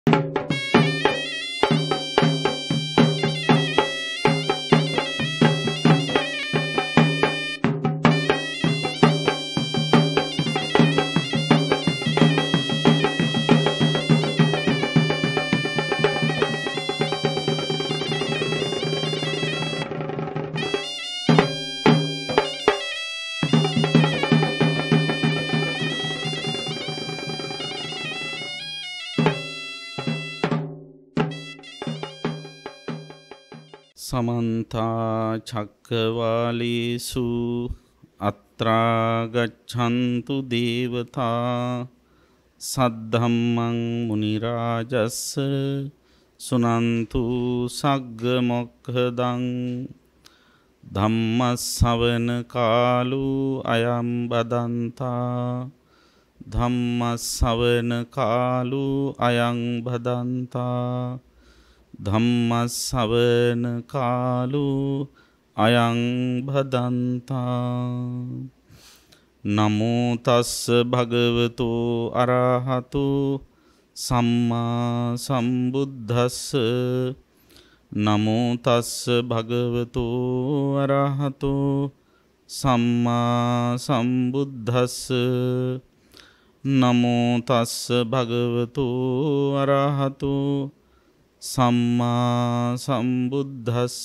समन्ता चक्रवालेषु अत्रा गच्छन्तु देवता सद्धम्मं मुनिराजस्स सुनन्तु सग्गमोक्खदं धम्मस्सवन कालो अयं बदन्ता धम्मस्सवन कालो अयं बदन्ता ධම්මස්සවන කාලෝ අයං භදන්තා නමෝ තස්ස භගවතෝ අරහතෝ සම්මා සම්බුද්දස්ස නමෝ තස්ස භගවතෝ අරහතෝ සම්මා සම්බුද්දස්ස නමෝ තස්ස භගවතෝ අරහතෝ සම්මා සම්බුද්දස්ස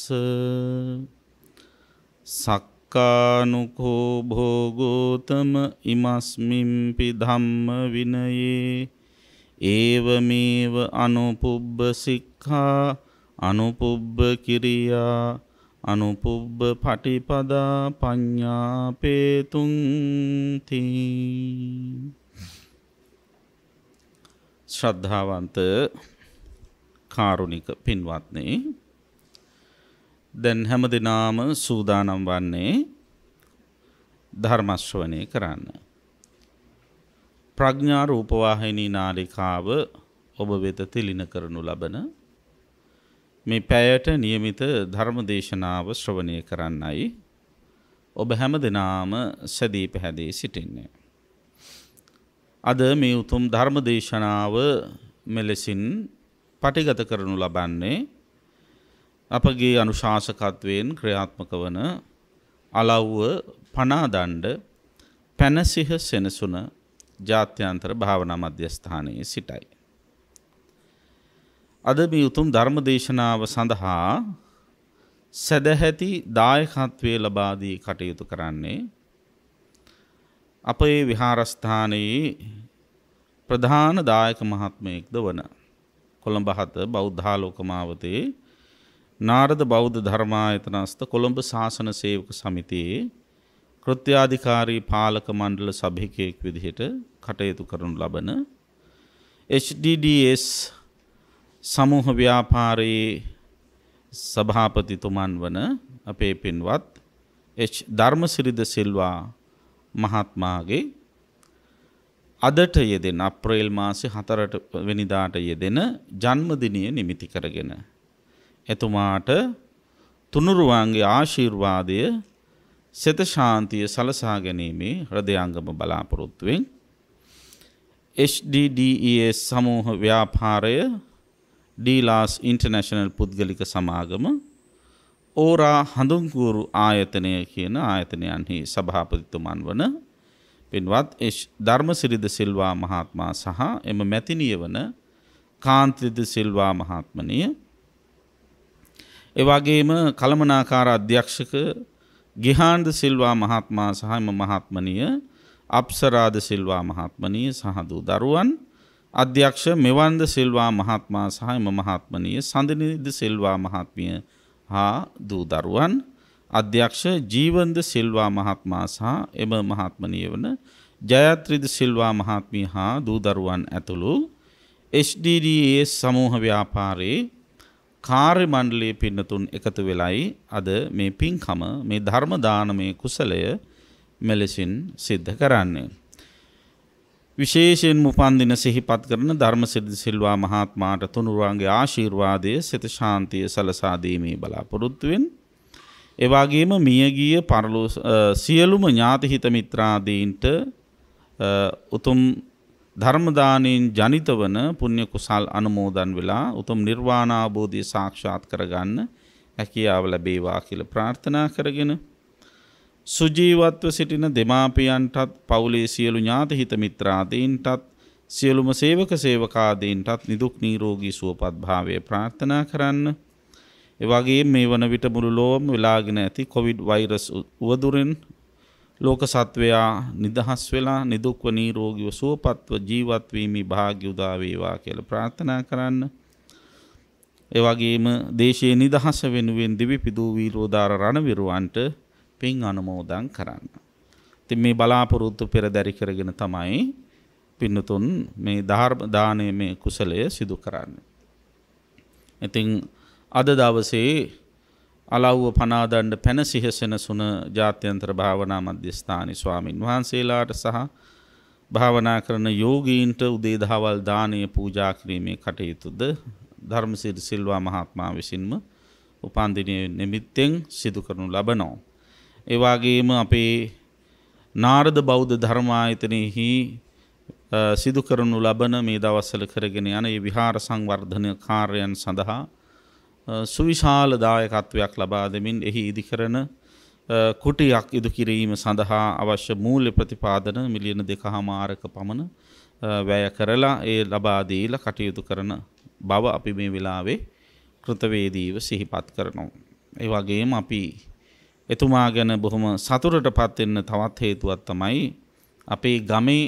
සක්කානුකෝ භෝගෝතම ඉමස්මින්පි ධම්ම විනයේ ඒවමේව අනුපුබ්බ සික්ඛා අනුපුබ්බ කිරියා අනුපුබ්බ පටිපදා පඤ්ඤාපේතුං තී. ශ්‍රද්ධාවන්ත කාරුණික පින්වත්නි, දැන් හැමදෙනාම සූදානම් වන්නේ ධර්ම ශ්‍රවණය කරන්න. ප්‍රඥා රූපවාහිනී නාලිකාව ඔබ වෙත තිලින කරනු ලබන මේ පැයට નિયમિત ධර්ම දේශනාව ශ්‍රවණය කරන්නයි ඔබ හැමදෙනාම සැදී පැහැදී සිටින්නේ. අද මේ උතුම් ධර්ම දේශනාව මෙලෙසින් පටිගත කරනු ලබන්නේ අපගේ අනුශාසකත්වයෙන් ක්‍රියාත්මක වන අලව්ව පනාදණ්ඩ පැනසිහ සෙනසුන ජාත්‍යන්තර භාවනා මධ්‍යස්ථානයේ සිටයි. අද මේ උතුම් ධර්ම දේශනාව සඳහා සදැහැති දායකත්වයේ ලබා දී කටයුතු කරන්නේ අපේ විහාරස්ථානයේ ප්‍රධාන දායක මහත්මයෙක්ද වන කොළඹ 7 බෞද්ධාලෝක මාවතේ නාරද බෞද්ධ ධර්මායතනස්ත කොළඹ ශාසන සේවක සමිතියේ කෘත්‍යාධිකාරී පාලක මණ්ඩල සභිකයෙක් විදිහට කටයුතු කරනු ලබන HDDS සමූහ ව්‍යාපාරයේ සභාපතිතුමන් වන අපේ පින්වත් ධර්මසිරිද සිල්වා මහත්මයාගේ අදට යෙදෙන අප්‍රේල් මාසේ 4 වෙනිදාට යෙදෙන ජන්මදිනය නිමිති කරගෙන එතුමාට තුනුරුවන්ගේ ආශිර්වාදය සිත ශාන්තිය සලසා ගැනීමේ හෘදයාංගම බලාපොරොත්තුවෙන් HDDES සමූහ ව්‍යාපාරය ඩීලාස් ඉන්ටර්නැෂනල් පුද්ගලික සමාගම ඕරා හඳුන්කූරු ආයතනය කියන ආයතනයන්හි සභාපතිතුමන් වන පින්වත් ධර්මසිරිද සිල්වා මහත්මයා සහ එම මැතිණිය වන කාන්තිද සිල්වා මහත්මනිය, එවැගේම කළමනාකාර අධ්‍යක්ෂක ගිහාන්ද සිල්වා මහත්මයා සහ එම මහත්මනිය අප්සරාද සිල්වා මහත්මනිය සහ දූ දරුවන්, අධ්‍යක්ෂ මෙවන්ද සිල්වා මහත්මයා සහ එම මහත්මනිය සඳනිද සිල්වා මහත්මිය හා දූ දරුවන්, අධ්‍යක්ෂ ජීවන්ද සිල්වා මහත්මයා සහ එම මහත්මනිය වන ජයත්‍රිද සිල්වා මහත්මිය හා දූ දරුවන් ඇතුළු HDDS සමූහ ව්‍යාපාරයේ කාර්ය මණ්ඩලයේ පින්නතුන් එකතු වෙලයි අද මේ පින්කම, මේ ධර්ම දානමය කුසලය මෙලෙසින් සිද්ධ කරන්නේ. විශේෂයෙන් උපන්දින සිහිපත් කරන ධර්මසිරි සිල්වා මහත්මයාට තුනුරුවන්ගේ ආශිර්වාදය සිත ශාන්තිය සලසා දීමේ බලාපොරොත්තුවෙන්, එවාගේම මියගිය සියලුම ඥාති හිත මිත්‍රාදීන්ට උතුම් ධර්ම දානයෙන් ජනිත වන පුණ්‍ය කුසල් අනුමෝදන් වෙලා උතුම් නිර්වාණ අවබෝධය සාක්ෂාත් කරගන්න හැකියාව ලැබේවා කියලා ප්‍රාර්ථනා කරගෙන සුජීවත්ව සිටින දෙමාපියන්ටත් පවුලේ සියලු ඥාති හිත මිත්‍රාදීන්ටත් සියලුම සේවක සේවකාදීන්ටත් නිදුක් නිරෝගී සුවපත් භාවය ප්‍රාර්ථනා කරන්න. ඒ වගේම මේ වන විට මුළු ලෝකෙම වෙලාගෙන ඇති කොවිඩ් වෛරස් උවදුරෙන් ලෝක සත්වයා නිදහස් වෙලා නිදුක්ව නිරෝගීව සුවපත්ව ජීවත් වීමේ වාසනාව උදා වේවා කියලා ප්‍රාර්ථනා කරන්න. ඒ වගේම දේශයේ නිදහස වෙනුවෙන් දිවිපිදූ වීරෝදාර රණවිරුවන්ට පින් අනුමෝදන් කරන්න. ඉතින් මේ බලාපොරොත්තු පෙරදරි කරගෙන තමයි පින්නතුන් මේ දානයේ මේ කුසලය සිදු කරන්නේ. ඉතින් අද දවසේ අලව්ව පනාදණ්ඩ පැන සිහසෙන සුන ජාත්‍යන්තර භාවනා මධ්‍යස්ථානයේ ස්වාමින් වහන්සේලාට සහ භාවනා කරන යෝගීන්ට උදේ දහවල් දානය පූජා කිරීමේ කටයුතුද ධර්මසිරි සිල්වා මහත්මයා විසින්ම උපන්දිනය නිමිත්තෙන් සිදු කරනු ලබනවා. ඒ වගේම අපේ නාරද බෞද්ධ ධර්මායතනයේහි සිදු කරනු ලබන මේ දවස්වල කරගෙන යන මේ විහාර සංවර්ධන කාර්යයන් සඳහා සුවිශාල දායකත්වයක් ලබා දෙමින් එහි ඉදිකරන කුටියක් ඉදු කිරීම සඳහා අවශ්‍ය මූල්‍ය ප්‍රතිපාදන මිලියන 2.5ක පමණ වැය කරලා ඒ ලබා දීලා කටයුතු කරන බව අපි මේ වෙලාවේ කෘතවේදීව සිහිපත් කරනවා. ඒ වගේම අපි එතුමා ගැන බොහොම සතුටටපත් වෙන්න තවත් හේතුවක් තමයි අපේ ගමේ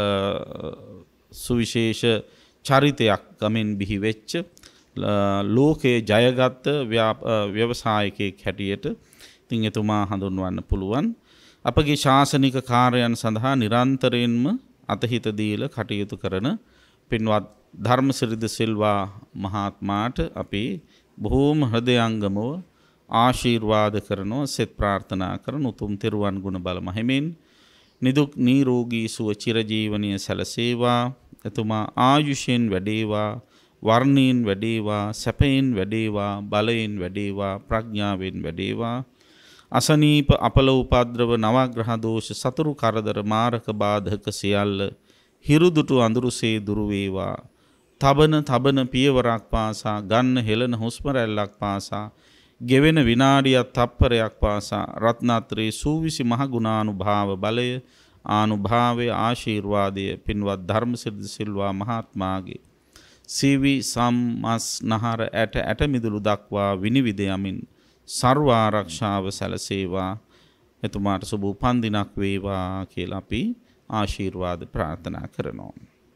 සුවිශේෂ චරිතයක් ගමෙන් බිහි වෙච්ච ලෝකයේ ජයගත් ව්‍යවසායකයෙක් හැටියට ඉතින් එතුමා හඳුන්වන්න පුළුවන්. අපගේ ශාසනික කාර්යයන් සඳහා නිරන්තරයෙන්ම අතහිත දීලා කටයුතු කරන පින්වත් ධර්මසිරි සිල්වා මහත්මයාට අපි බොහෝම හෘදයාංගමව ආශිර්වාද කරනවා සෙත් ප්‍රාර්ථනා කරන උතුම් තෙරුවන් ගුණ බල මහිමින් නිදුක් නිරෝගී සුව චිරජීවනීය සැලසේවා. එතුමා ආයුෂයෙන් වැඩේවා, වර්ණයෙන් වැඩේවා, සැපයෙන් වැඩේවා, බලයෙන් වැඩේවා, ප්‍රඥාවෙන් වැඩේවා. අසනීප අපල උපද්‍රව නවග්‍රහ දෝෂ සතුරු කරදර මාරක බාධක සියල්ල හිරුදුටු අඳුරුසේ දුරු වේවා. තබන පියවරක් පාසා ගන්න හෙළන හුස්ම රැල්ලක් පාසා ගෙවෙන විනාඩියක් තප්පරයක් පාසා රත්නත්‍රේ සූවිසි මහ ගුණානුභාව බලය ආනුභාවය ආශිර්වාදය පින්වත් ධර්මසිරි සිල්වා මහත්මයාගේ සීවි සම්මස් නහර ඇට මිදුළු දක්වා විනිවිද යමින් සර්ව ආරක්ෂාව සැලසේවා. එතුමාට සුබ උපන්දිනක් වේවා කියලා අපි ආශිර්වාද ප්‍රාර්ථනා කරනවා.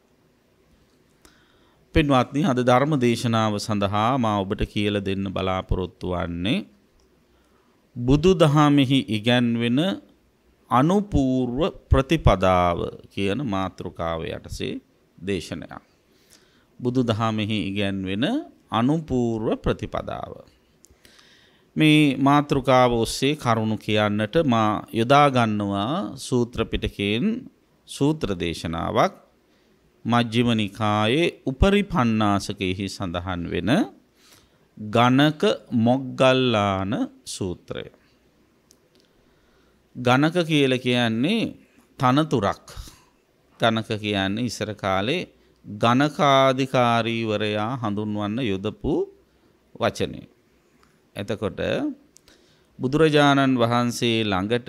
පින්වත්නි, අද ධර්ම දේශනාව සඳහා මා ඔබට කියලා දෙන්න බලාපොරොත්තු වන්නේ බුදුදහමෙහි ඉගැන්වෙන අනුපූර්ව ප්‍රතිපදාව කියන මාතෘකාව යටසේ දේශනයක්. බුදුදහමෙහි ඉගැන්වෙන අනුපූර්ව ප්‍රතිපදාව. මේ මාතෘකාව ඔස්සේ කරුණු කියන්නට මා යොදා ගන්නවා සූත්‍ර පිටකයෙන් සූත්‍ර දේශනාවක්. මජ්ක්‍ධිම නිකායේ උපරිපන්නාසකෙහි සඳහන් වෙන ගණක මොග්ගල්ලාන සූත්‍රය. ගණක කියලා කියන්නේ තනතුරක්. ගණක කියන්නේ ඉස්සර කාලේ ගණකාධිකාරීවරයා හඳුන්වන්න යොදපු වචනය. එතකොට බුදුරජාණන් වහන්සේ ළඟට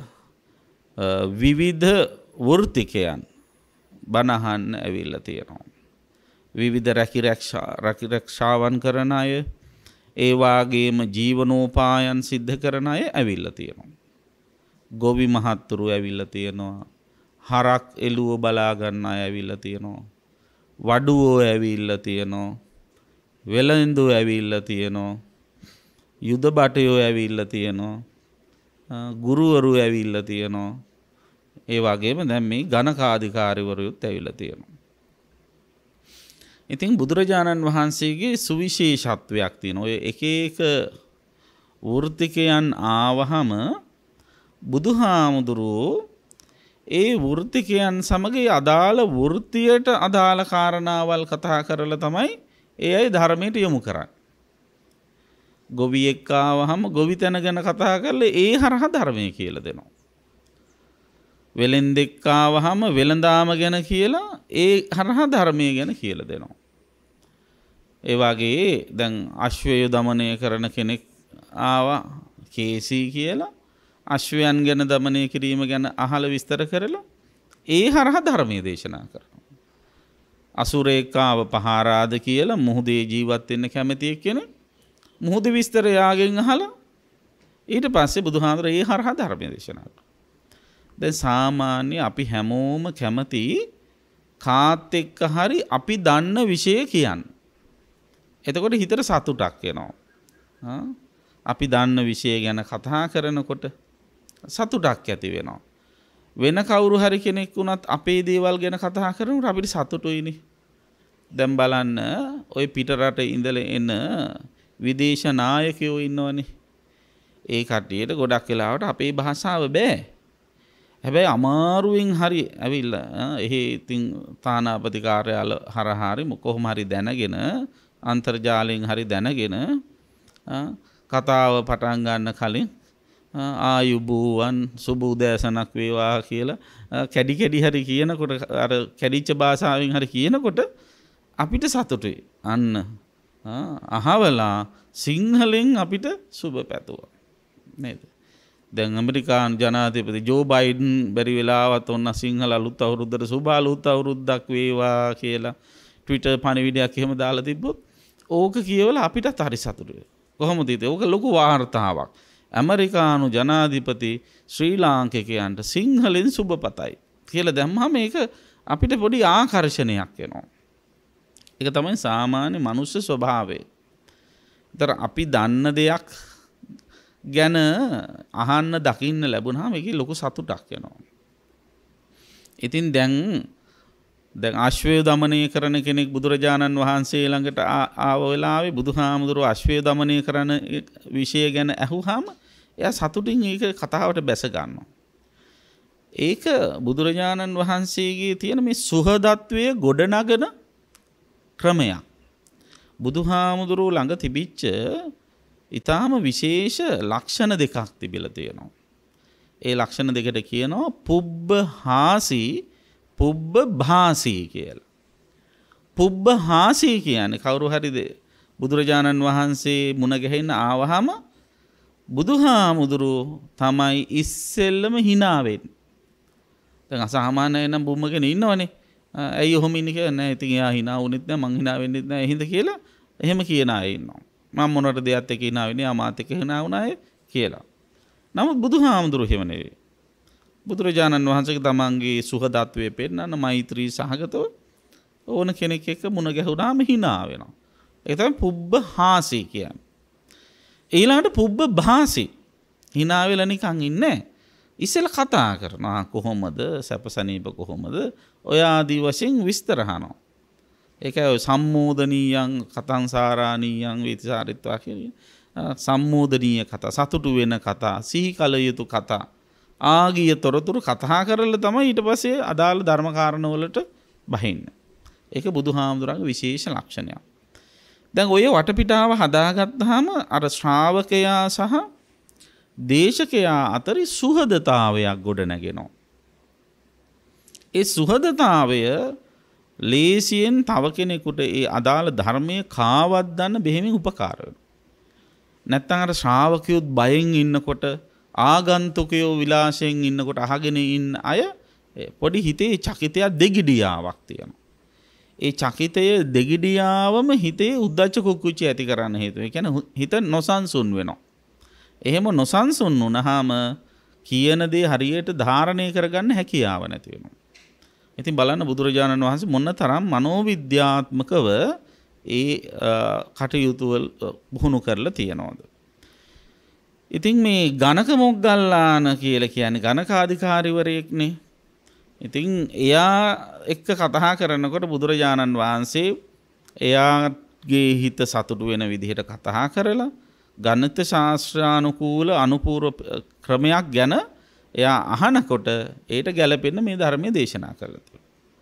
විවිධ වෘත්තිකයන් බණහන් ඇවිල්ලා තියෙනවා. විවිධ රැකිරක්ෂාවන් කරන අය, ඒ වාගේම ජීවනෝපායන් සිද්ධ කරන අය ඇවිල්ලා තියෙනවා. ගොවි මහත්තුරු ඇවිල්ලා තියෙනවා. හරක් එළුව බලා ගන්න අය ඇවිල්ලා තියෙනවා. වඩුවෝ ඇවිල්ලා තියෙනවා. වෙළෙන්දෝ ඇවිල්ලා තියෙනවා. යුද බටයෝ ඇවිල්ලා තියෙනවා. ගුරුවරු ඇවිල්ලා තියෙනවා. ඒ වගේම දැන් මේ ගණකාධිකාරීවරුත් ඇවිල්ලා තියෙනවා. ඉතින් බුදුරජාණන් වහන්සේගේ සුවිශේෂත්වයක් තියෙනවා. ඔය එක එක වෘත්තිකයන් ආවහම බුදුහාමුදුරුවෝ ඒ වෘත්තිකයන් සමග අදාළ වෘත්තියට අදාළ කාරණාවල් කතා කරලා තමයි ඒ අය ධර්මයට යොමු කරන්නේ. ගොවියෙක් ආවහම ගොවිතැන ගැන කතා කරලා ඒ හරහා ධර්මය කියලා දෙනවා. වෙලෙන්දෙක් ආවහම වෙළඳාම ගැන කියලා ඒ හරහා ධර්මයේ ගැන කියලා දෙනවා. ඒ වගේ දැන් අශ්වය දමනය කරන කෙනෙක් ආවා කේසී කියලා අශ්වයන් ගැන දමනය කිරීම ගැන අහලා විස්තර කරලා ඒ හරහා ධර්මයේ දේශනා කරනවා. අසුරේකාව පහාරාද කියලා මුහුදේ ජීවත් වෙන්න කැමති කෙනෙක් මුහුද විස්තර යාගෙන් අහලා ඊට පස්සේ බුදුහාමර ඒ හරහා ධර්මයේ දේශනා කරනවා. දැන් සාමාන්‍ය අපි හැමෝම කැමති කාත් එක්ක හරි අපි දන්න විෂය කියන්න. එතකොට හිතට සතුටක් එනවා. අපි දන්න විෂය ගැන කතා කරනකොට සතුටක් ඇති වෙනවා. වෙන කවුරු හරි කෙනෙක් වුණත් අපේ දේවල් ගැන කතා කරනකොට අපිට සතුටුයිනේ. දැන් බලන්න ওই පිට රට ඉඳලා එන විදේශ නායකයෝ ඉන්නවනේ. ඒ කට්ටියට ගොඩක් වෙලාවට අපේ භාෂාව බෑ. හැබැයි අමාරුවෙන් හරි ඇවිල්ලා එහෙ ඉතින් තානාපති කාර්යාල හරහා හරි කොහොම හරි දැනගෙන අන්තර්ජාලයෙන් හරි දැනගෙන කතාව පටන් ගන්න කලින් ආයුබෝවන් සුබ උදෑසනක් වේවා කියලා කැඩි කැඩි හරි කියනකොට අර කැඩිච්ච භාෂාවෙන් හරි කියනකොට අපිට සතුටුයි. අන්න අහවලා සිංහලෙන් අපිට සුබ පැතුවා නේද? දැන් ඇමරිකානු ජනාධිපති ජෝ බයිඩන් බැරි වෙලාවත් ඔන්න සිංහල අලුත් අවුරුද්දට සුබ අලුත් අවුරුද්දක් වේවා කියලා ට්විටර් පණිවිඩයක් එහෙම දාලා තිබ්බොත් ඕක කියවලා අපිටත් හරි සතුටුයි. කොහොමද ඉතින්? ඕක ලොකු වාර්තාවක්. ඇමරිකානු ජනාධිපති ශ්‍රී ලාංකිකයන්ට සිංහලෙන් සුබ පතයි කියලා දැම්මම මේක අපිට පොඩි ආකර්ෂණයක් එනවා. ඒක තමයි සාමාන්‍ය මනුෂ්‍ය ස්වභාවය. ඒතර අපි දන්න දෙයක් ගැන අහන්න දකින්න ලැබුණාම ඒකේ ලොකු සතුටක් එනවා. ඉතින් දැන් අශ්වය දමනය කරන කෙනෙක් බුදුරජාණන් වහන්සේ ළඟට ආව වෙලාවේ බුදුහාමුදුරුවෝ අශ්වය දමනය කරන විෂය ගැන අහුවාම එයා සතුටින් ඒක කතාවට බැස ගන්නවා. ඒක බුදුරජාණන් වහන්සේගේ තියෙන මේ සුහදත්වයේ ගොඩනගන ක්‍රමයක්. බුදුහාමුදුරුවෝ ළඟ තිබිච්ච ඊටාම විශේෂ ලක්ෂණ දෙකක් තිබිලා තියෙනවා. ඒ ලක්ෂණ දෙකට කියනවා පුබ්බහාසී පුබ්බභාසී කියලා. පුබ්බහාසී කියන්නේ කවුරු හරිද බුදුරජාණන් වහන්සේ මුණ ගැහෙන්න ආවහම බුදුහාමුදුරුවෝ තමයි ඉස්සෙල්ලම hina වෙන්නේ. දැන් අසාමාන්‍ය නම් බුම්මගෙන ඉන්නවනේ. ඇයි ඔහොම ඉන්නේ කියලා නෑ. ඉතින් එයා hina වුණෙත් නෑ මං hina වෙන්නෙත් නෑ එහෙද කියලා එහෙම කියන අය ඉන්නවා. මම මොනවද දෙයත් එක්ක hina වෙන්නේ ආමාත් එක්ක hina වුණාය කියලා. නමුත් බුදුහාමුදුරුවෝ එහෙම නෙවෙයි. බුදුරජාණන් වහන්සේගේ තමන්ගේ සුහදත්වයේ පෙන්නන මෛත්‍රී සහගතව ඕන කෙනෙක් එක්ක මුණ ගැහුණාම hina වෙනවා. ඒක තමයි පුබ්බහාසී කියන්නේ. ඊළඟට පුබ්බභාසී hina වෙලා නිකන් ඉන්නේ. ඉස්සෙල්ලා කතා කරනවා කොහොමද සැපසනීප කොහොමද ඔය ආදී වශයෙන් විස්තර අහනවා. ඒකයි සම්මෝදනීයං කතංසාරාණීයං විතිසාරිත්වා කියන්නේ සම්මෝදනීය කතා සතුටු වෙන කතා සිහි කල යුතු කතා ආගිය තොරතුරු කතා කරලා තමයි ඊට පස්සේ අදාළ ධර්ම කාරණා වලට බහින්නේ. ඒක බුදුහාමුදුරන්ගේ විශේෂ ලක්ෂණයක්. දැන් ඔය වටපිටාව හදාගත්තාම අර ශ්‍රාවකයා සහ දේශකයා අතර සුහදතාවයක් ගොඩනගෙනවා. ඒ සුහදතාවය ලේසියෙන් තව කෙනෙකුට ඒ අදාළ ධර්මයේ කාවද්දන්න බෙහෙමින් උපකාර වෙනවා. නැත්නම් අර ශ්‍රාවකයොත් බයෙන් ඉන්නකොට ආගන්තුකයෝ විලාසයෙන් ඉන්නකොට අහගෙන ඉන්න අය පොඩි හිතේ චකිතයක් දෙගිඩියාවක් තියෙනවා. ඒ චකිතය දෙගිඩියාවම හිතේ උද්දච්ච කුක්කුච්ච ඇති කරන්න හේතුව. ඒ කියන්නේ හිත නොසන්සුන් වෙනවා. එහෙම නොසන්සුන් වුණාම කියන දේ හරියට ධාරණය කරගන්න හැකියාව නැති වෙනවා. ඉතින් බලන්න බුදුරජාණන් වහන්සේ මොන තරම් මනෝවිද්‍යාත්මකව ඒ කටයුතු වල පුහුණු කරලා තියනවද. ඉතින් මේ ගණක මොග්ගල්ලාන කියලා කියන්නේ ගණකාධිකාරිවරයෙක්නේ. ඉතින් එයා එක්ක කතා කරනකොට බුදුරජාණන් වහන්සේ එයාගේ හිත සතුටු වෙන විදිහට කතා කරලා ගණිත ශාස්ත්‍රානුකූල අනුපූර්ව ක්‍රමයක් ගැන එයා අහනකොට ඒට ගැලපෙන්න මේ ධර්මයේ දේශනා කරලා තියෙනවා.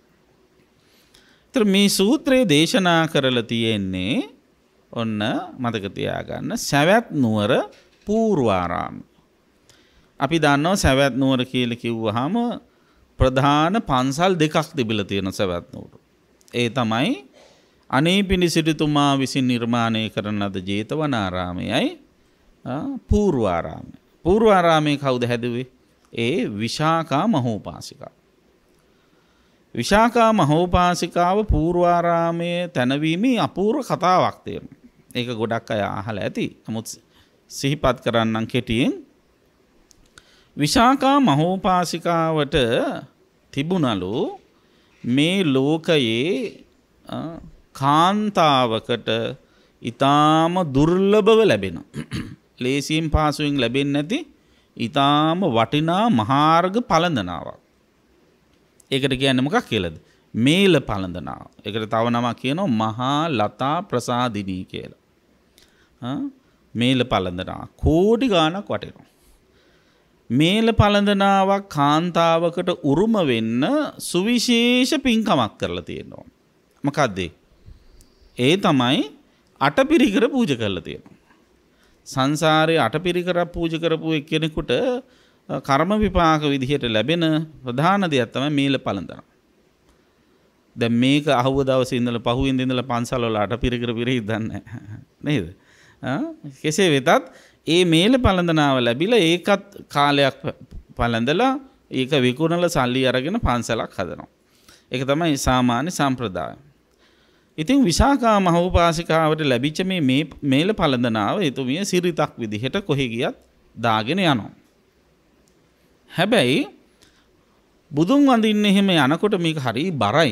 ඒතර මේ සූත්‍රයේ දේශනා කරලා තියෙන්නේ ඔන්න මතක තියාගන්න සවැත් නුවර පූර්වාරාම. අපි දන්නවා සවැත් නුවර කියලා කිව්වහම ප්‍රධාන පන්සල් දෙකක් තිබිලා තියෙන සවැත් නුවර. ඒ තමයි අනේපිඬු සිටුතුමා විසින් නිර්මාණය කරන ලද ජේතවනාරාමයයි පූර්වාරාමය. පූර්වාරාමයේ කවුද හැදුවේ? ඒ විශාකා මහෝපාසිකාව. විශාකා මහෝපාසිකාව පූර්වාරාමයේ තැනවීමේ අපූර්ව කතාවක් තියෙනවා. ඒක ගොඩක් අය අහලා ඇති. නමුත් සිහිපත් කරන්නම් කෙටියෙන්. විශාකා මහෝපාසිකාවට තිබුණලු මේ ලෝකයේ කාන්තාවකට ඊටාම දුර්ලභව ලැබෙන ලේසියෙන් පාසුවෙන් ලැබෙන්නේ නැති ඊටාම වටිනා මහාර්ග පළඳනාවක්. ඒකට කියන්නේ මොකක් කියලාද? මේල පළඳනාව. ඒකට තව නමක් කියනවා මහා ලතා ප්‍රසාදිනී කියලා. මේල පළඳනාව කෝටි ගාණක් වටිනවා. මේල පළඳනාවක් කාන්තාවකට උරුම වෙන්න සුවිශේෂ පින්කමක් කරලා තියෙනවා. මොකද්ද? ඒ තමයි අටපිරිකර පූජා කරලා තියෙනවා. සංසාරේ අටපිරිකර පූජා කරපු එක්කෙනෙකුට කර්ම විපාක විදිහට ලැබෙන ප්‍රධාන දෙයක් තමයි මේල පළඳනාව. දැන් මේක අහුව දවසේ ඉඳලා පහුවෙන්ද ඉඳලා පන්සල් වල අටපිරිකර පිරෙයිද දන්නේ නේද? කෙසේ වෙතත් ඒ මේල පළඳනාව ලැබිලා ඒකත් කාලයක් පළඳලා ඒක විකුණලා සල්ලි අරගෙන පන්සලක් හදනවා. ඒක තමයි සාමාන්‍ය සම්ප්‍රදාය. ඉතින් විශාකා මහෝපාසිකාවට ලැබිච්ච මේ මේල පළඳනාව එතුමිය සිරිතක් විදිහට කොහෙ ගියත් දාගෙන යනවා. හැබැයි බුදුන් වඳින්න එහෙම යනකොට මේක හරි බරයි.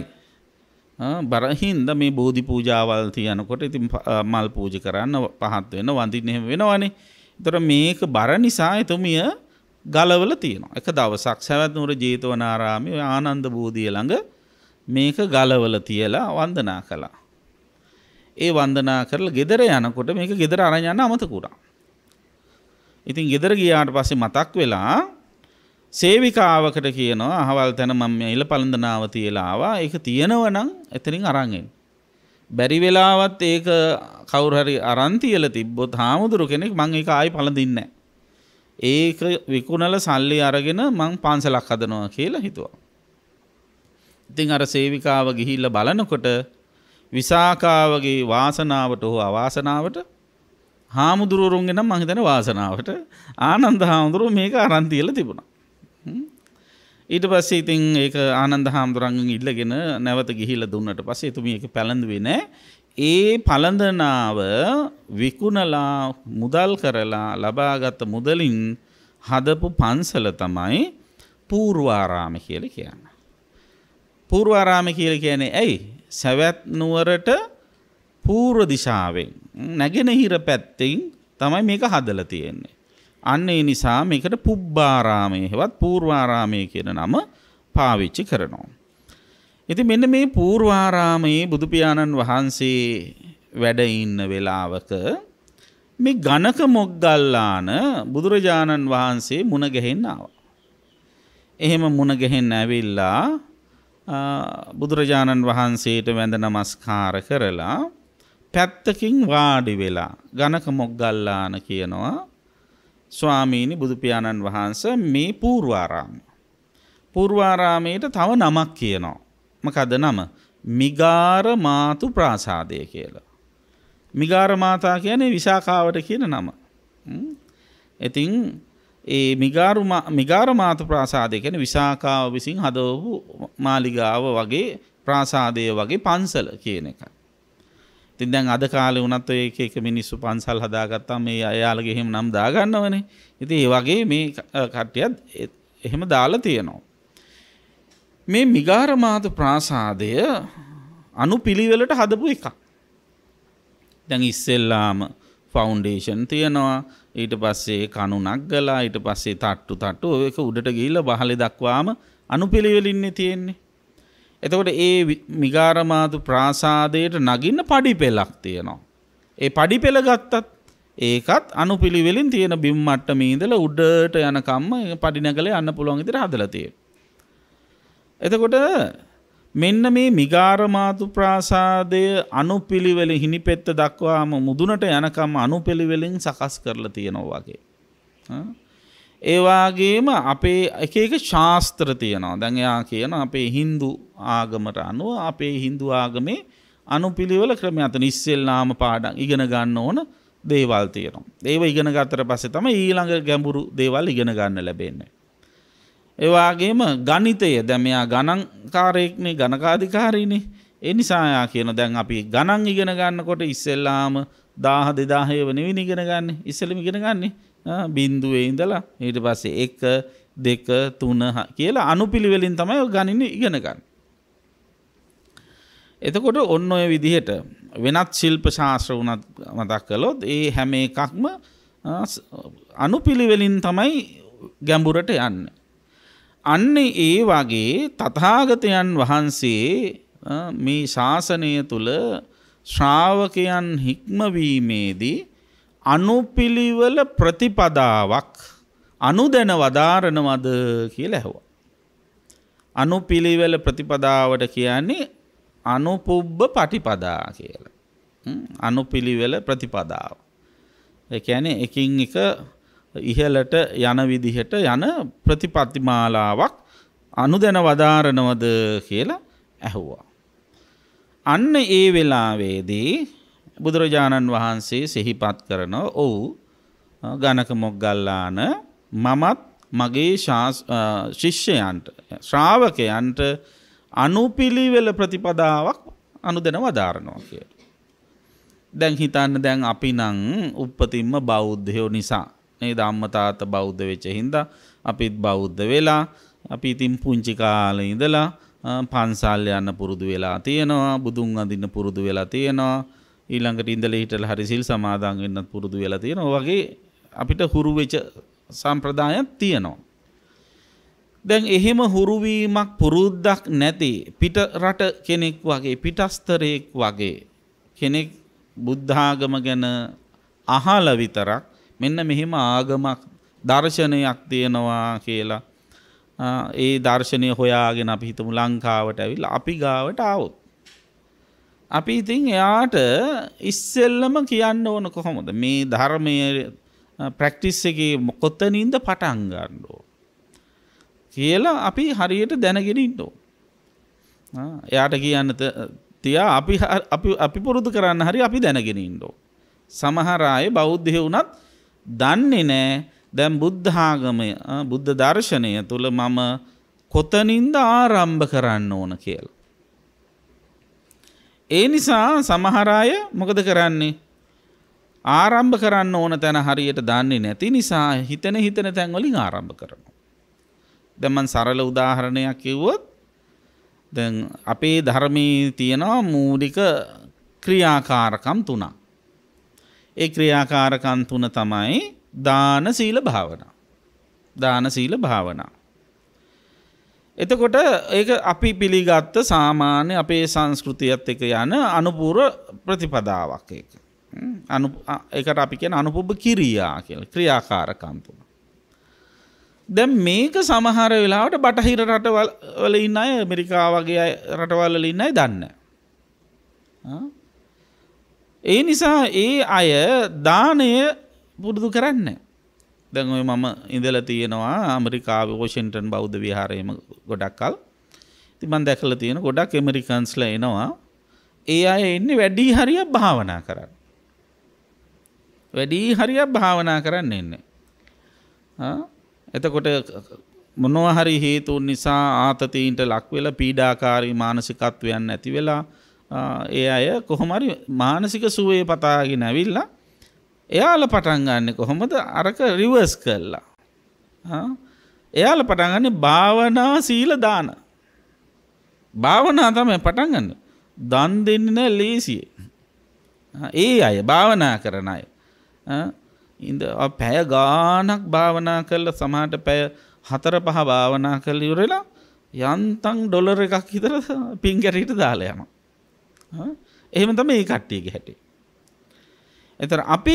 බරහින්ද මේ බෝධි පූජාවල් තියනකොට ඉතින් මල් පූජා කරන්න පහත් වෙන වඳින්න එහෙම වෙනවනේ. ඒතර මේක බර නිසා එතුමිය ගලවලා තියෙනවා. එක දවසක් සවැත් නුවර ජේතවනාරාමයේ ආනන්ද බෝධිය ළඟ මේක ගලවලා තියලා වන්දනා කළා. ඒ වන්දනා කරලා ගෙදර යනකොට මේක ගෙදර අරන් යන්න අමතක වුණා. ඉතින් ගෙදර ගියාට පස්සේ මතක් වෙලා සේවිකාවකට කියනවා අහවල් තැන මම මේල පළඳනාව තියලා ආවා. ඒක තියෙනවනම් එතනින් අරන් එන්න. බැරි වෙලාවත් ඒක කවුරු හරි අරන් තියලා තිබ්බොත් හාමුදුරු කෙනෙක් මම ඒක ආයි පළඳින්නේ නැහැ. ඒක විකුණලා සල්ලි අරගෙන මං පන්සලක් හදනවා කියලා හිතුවා. ඉතින් අර සේවිකාව ගිහිල්ලා බලනකොට විසාකාවගේ වාසනාවට හෝ අවාසනාවට හාමුදුරුවරුන්ගේ නම් මං හිතන්නේ වාසනාවට ආනන්ද හාමුදුරුවෝ මේක අරන් තියලා තිබුණා. ඊට පස්සේ ඉතින් ඒක ආනන්ද හාමුදුරන්ගෙන් ඉල්ලගෙන නැවත ගිහිල්ලා දුන්නට පස්සේ එතුමිය ඒක පැලඳුවේ නැහැ. ඒ පළඳනාව විකුණලා මුදල් කරලා ලබාගත් මුදලින් හදපු පන්සල තමයි පූර්වාරාම කියලා කියන්නේ. පූර්වාරාම කියලා කියන්නේ ඇයි? සවැත් නුවරට පූර්ව දිශාවෙන් නැගෙනහිර පැත්තෙන් තමයි මේක හදලා තියෙන්නේ. අන්න ඒ නිසා මේකට පුබ්බාරාමය හෙවත් පූර්වාරාමය කියන නම පාවිච්චි කරනවා. ඉතින් මෙන්න මේ පූර්වාරාමයේ බුදු පියාණන් වහන්සේ වැඩ ඉන්න වෙලාවක මේ ගණක මොග්ගල්ලාන බුදුරජාණන් වහන්සේ මුණ ගැහෙන්න ආවා. එහෙම මුණ ගැහෙන්න ඇවිල්ලා බුදුරජාණන් වහන්සේට වැඳ නමස්කාර කරලා පැත්තකින් වාඩි වෙලා ගණක මොග්ගල්ලාන කියනවා ස්වාමීනි බුදු පියාණන් වහන්සේ මේ පූර්වාරාමයට තව නමක් කියනවා. මොකද නම? මිගාර මාතු ප්‍රාසාදය කියලා. මිගාර මාතා කියන්නේ විශාකාවට කියන නම. ඉතින් ඒ මිගාර මාතු ප්‍රාසාදය කියන්නේ විශාකාව විසින් හදවපු මාලිගාව වගේ ප්‍රාසාදය වගේ පන්සල කියන එක. ඉතින් දැන් අද කාලේ වුණත් ඔය එක මිනිස්සු පන්සල් හදාගත්තාම මේ අයාලගේ එහෙම නම් දාගන්නවනේ. ඉතින් ඒ වගේ මේ කට්ටියත් එහෙම දාලා තියෙනවා. මේ මිගාරමාතු ප්‍රාසාදය අනුපිළිවෙලට හදපු එකක්. දැන් ඉස්සෙල්ලාම ෆවුන්ඩේෂන් තියනවා, ඊට පස්සේ කණු නග්ගලා, ඊට පස්සේ තට්ටු ඒක උඩට ගිහිල්ලා බහලේ දක්වාම අනුපිළිවෙලින්නේ තියෙන්නේ. එතකොට ඒ මිගාරමාතු ප්‍රාසාදයට නගින්න පඩිපෙළක් තියෙනවා. ඒ පඩිපෙළ ගත්තත් ඒකත් අනුපිළිවෙලින් තියෙන බිම් මට්ටමේ ඉඳලා උඩට යනකම්ම පඩි නැගලා යන්න පුළුවන් විදිහට හදලා තියෙනවා. එතකොට මෙන්න මේ මිගාරමාතු ප්‍රාසාදය අනුපිළිවෙලින් හිනිපෙත්ත දක්වාම මුදුනට යනකම් අනුපිළිවෙලින් සකස් කරලා තියෙනවා වගේ. ඒ වගේම අපේ එක එක ශාස්ත්‍ර තියෙනවා. දැන් එයා කියන අපේ Hindu ආගමට අනුව අපේ Hindu ආගමේ අනුපිළිවෙල ක්‍රමයක් තියෙනවා. ඉස්සෙල්ලාම පාඩම් ඉගෙන ගන්න ඕන දේවල් තියෙනවා. ඒව ඉගෙන ගත්තට පස්සේ තමයි ඊළඟ ගැඹුරු දේවල් ඉගෙන ගන්න ලැබෙන්නේ. ඒ වගේම ගණිතය දැන් මෙයා ගණන්කාරයෙක්නේ ගණකාධිකාරීනේ. ඒ නිසා යා කියන දැන් අපි ගණන් ඉගෙන ගන්නකොට ඉස්සෙල්ලාම 1000 2000 ඒව නෙවෙයි ඉගෙන ගන්න. ඉස්සෙල්ලම ඉගෙන ගන්නේ බිඳුවේ ඉඳලා ඊට පස්සේ 1 2 3 කියලා අනුපිළිවෙලින් තමයි ගණිත ඉගෙන ගන්න. එතකොට ඔන්න ඔය විදිහට වෙනත් ශිල්ප ශාස්ත්‍ර උනත් මතක් කළොත් ඒ හැම එකක්ම අනුපිළිවෙලින් තමයි ගැඹුරට යන්නේ. අන්නේ ඒ වගේ තථාගතයන් වහන්සේ මේ ශාසනය තුල ශ්‍රාවකයන් හික්මවීමේදී අනුපිළිවෙල ප්‍රතිපදාවක් අනුදැන වදාරනවද කියලා ඇහුවා. අනුපිළිවෙල ප්‍රතිපදාවට කියන්නේ අනුපුබ්බ පටිපදා කියලා. අනුපිළිවෙල ප්‍රතිපදාව. ඒ කියන්නේ එකින් එක ඉහළට යන විදිහට යන ප්‍රතිපත්තිමාලාවක් අනුදැන වදාරනවද කියලා ඇහුවා. අන්න ඒ වෙලාවේදී බුදුරජාණන් වහන්සේ සිහිපත් කරනවා ඔව් ගණක මොග්ගල්ලාන මමත් මගේ ශිෂ්‍යයන්ට ශ්‍රාවකයන්ට අනුපිළිවෙල ප්‍රතිපදාවක් අනුදැන වදාරනවා කියලා. දැන් හිතන්න දැන් අපි නම් උප්පතින්ම බෞද්ධයෝ නිසා නේද අම්මා තාත්තා බෞද්ධ වෙච්ච හින්දා අපිත් බෞද්ධ වෙලා අපි ඉතින් පුංචි කාලේ ඉඳලා පන්සල් යන්න පුරුදු වෙලා තියෙනවා බුදුන් අඳින්න පුරුදු වෙලා තියෙනවා ඊළඟට ඉඳලා හිටලා හරි සිල් සමාදන් වෙන්නත් පුරුදු වෙලා තියෙනවා වගේ අපිට හුරු වෙච්ච සම්ප්‍රදායක් තියෙනවා. දැන් එහෙම හුරු වීමක් පුරුද්දක් නැති පිට රට කෙනෙක් වගේ පිටස්තරයෙක් වගේ කෙනෙක් බුද්ධ ආගම ගැන අහලා විතරක් මෙන්න මෙහෙම ආගමක් දර්ශනයක් තියෙනවා කියලා ඒ දර්ශනය හොයාගෙන අපි හිතමු ලංකාවට ඇවිල්ලා අපි ගාවට ආවොත් අපි ඉතින් එයාට ඉස්සෙල්ලම කියන්න ඕන කොහොමද මේ ධර්මයේ ප්‍රැක්ටිස් එකේ කොතනින්ද පටන් ගන්න ඕන කියලා අපි හරියට දැනගෙන ඉන්න ඕන. එයාට කියන්න තියා අපි පුරුදු කරන්න හරි අපි දැනගෙන ඉන්න ඕන. සමහර අය බෞද්ධයෝ වුණත් දන්නේ නැහැ දැන් බුද්ධ ආගමය බුද්ධ දර්ශනය තුල මම කොතනින්ද ආරම්භ කරන්න ඕන කියලා. ඒ නිසා සමහර අය මොකද කරන්නේ? ආරම්භ කරන්න ඕන තැන හරියට දන්නේ නැති නිසා හිතන තැන් වලින් ආරම්භ කරනවා. දැන් මම සරල උදාහරණයක් කිව්වොත් දැන් අපේ ධර්මයේ තියෙනවා මූලික ක්‍රියාකාරකම් තුනක්. ඒ ක්‍රියාකාරකම් තුන තමයි දාන සීල භාවනා. දාන සීල භාවනා. එතකොට ඒක අපි පිළිගත්ත සාමාන්‍ය අපේ සංස්කෘතියත් එක්ක යන අනුපූර්ව ප්‍රතිපදාවක් ඒක. ඒකට අපි කියන අනුපුබ්බ කිරියා කියලා ක්‍රියාකාරකම් තුන. දැන් මේක සමහර වෙලාවට බටහිර රටවල ඉන්න අය ඇමරිකාව වගේ රටවල් වල ඉන්න අය දන්නේ නැහැ. ඒ නිසා ඒ අය දානය පුරුදු කරන්නේ. දැන් ඔය මම ඉඳලා තියෙනවා ඇමරිකාවේ වොෂින්ටන් බෞද්ධ විහාරයේම ගොඩක් කල්. ඉතින් මම දැකලා තියෙන ගොඩක් ඇමරිකන්ස්ලා එනවා. ඒ අය ඉන්නේ වැඩි හරියක් භාවනා කරන්න. වැඩි හරියක් භාවනා කරන්න ඉන්නේ. එතකොට මොනවා හරි හේතුන් නිසා ආතතීන්ට ලක් වෙලා පීඩාකාරී මානසිකත්වයන් නැති වෙලා ඒ අය කොහොම හරි මානසික සුවය පතාගෙන ඇවිල්ලා එයාලා පටන් ගන්න කොහොමද අරක රිවර්ස් කරලා එයාලා පටන් ගන්න භාවනා සීල දාන භාවනා තමයි පටන් ගන්න දන් දෙන්නේ නැහැ ලේසියේ ඒ අය භාවනා කරන අය ඉඳ පැය ගානක් භාවනා කළා සමහරට පැය 4-5 භාවනා කරලා ඉවරලා යන්තම් ඩොලර් එකක් විතර පින්කැටියට දාලා යනවා. එහෙම තමයි මේ කට්ටියගේ හැටි. ඒතර අපි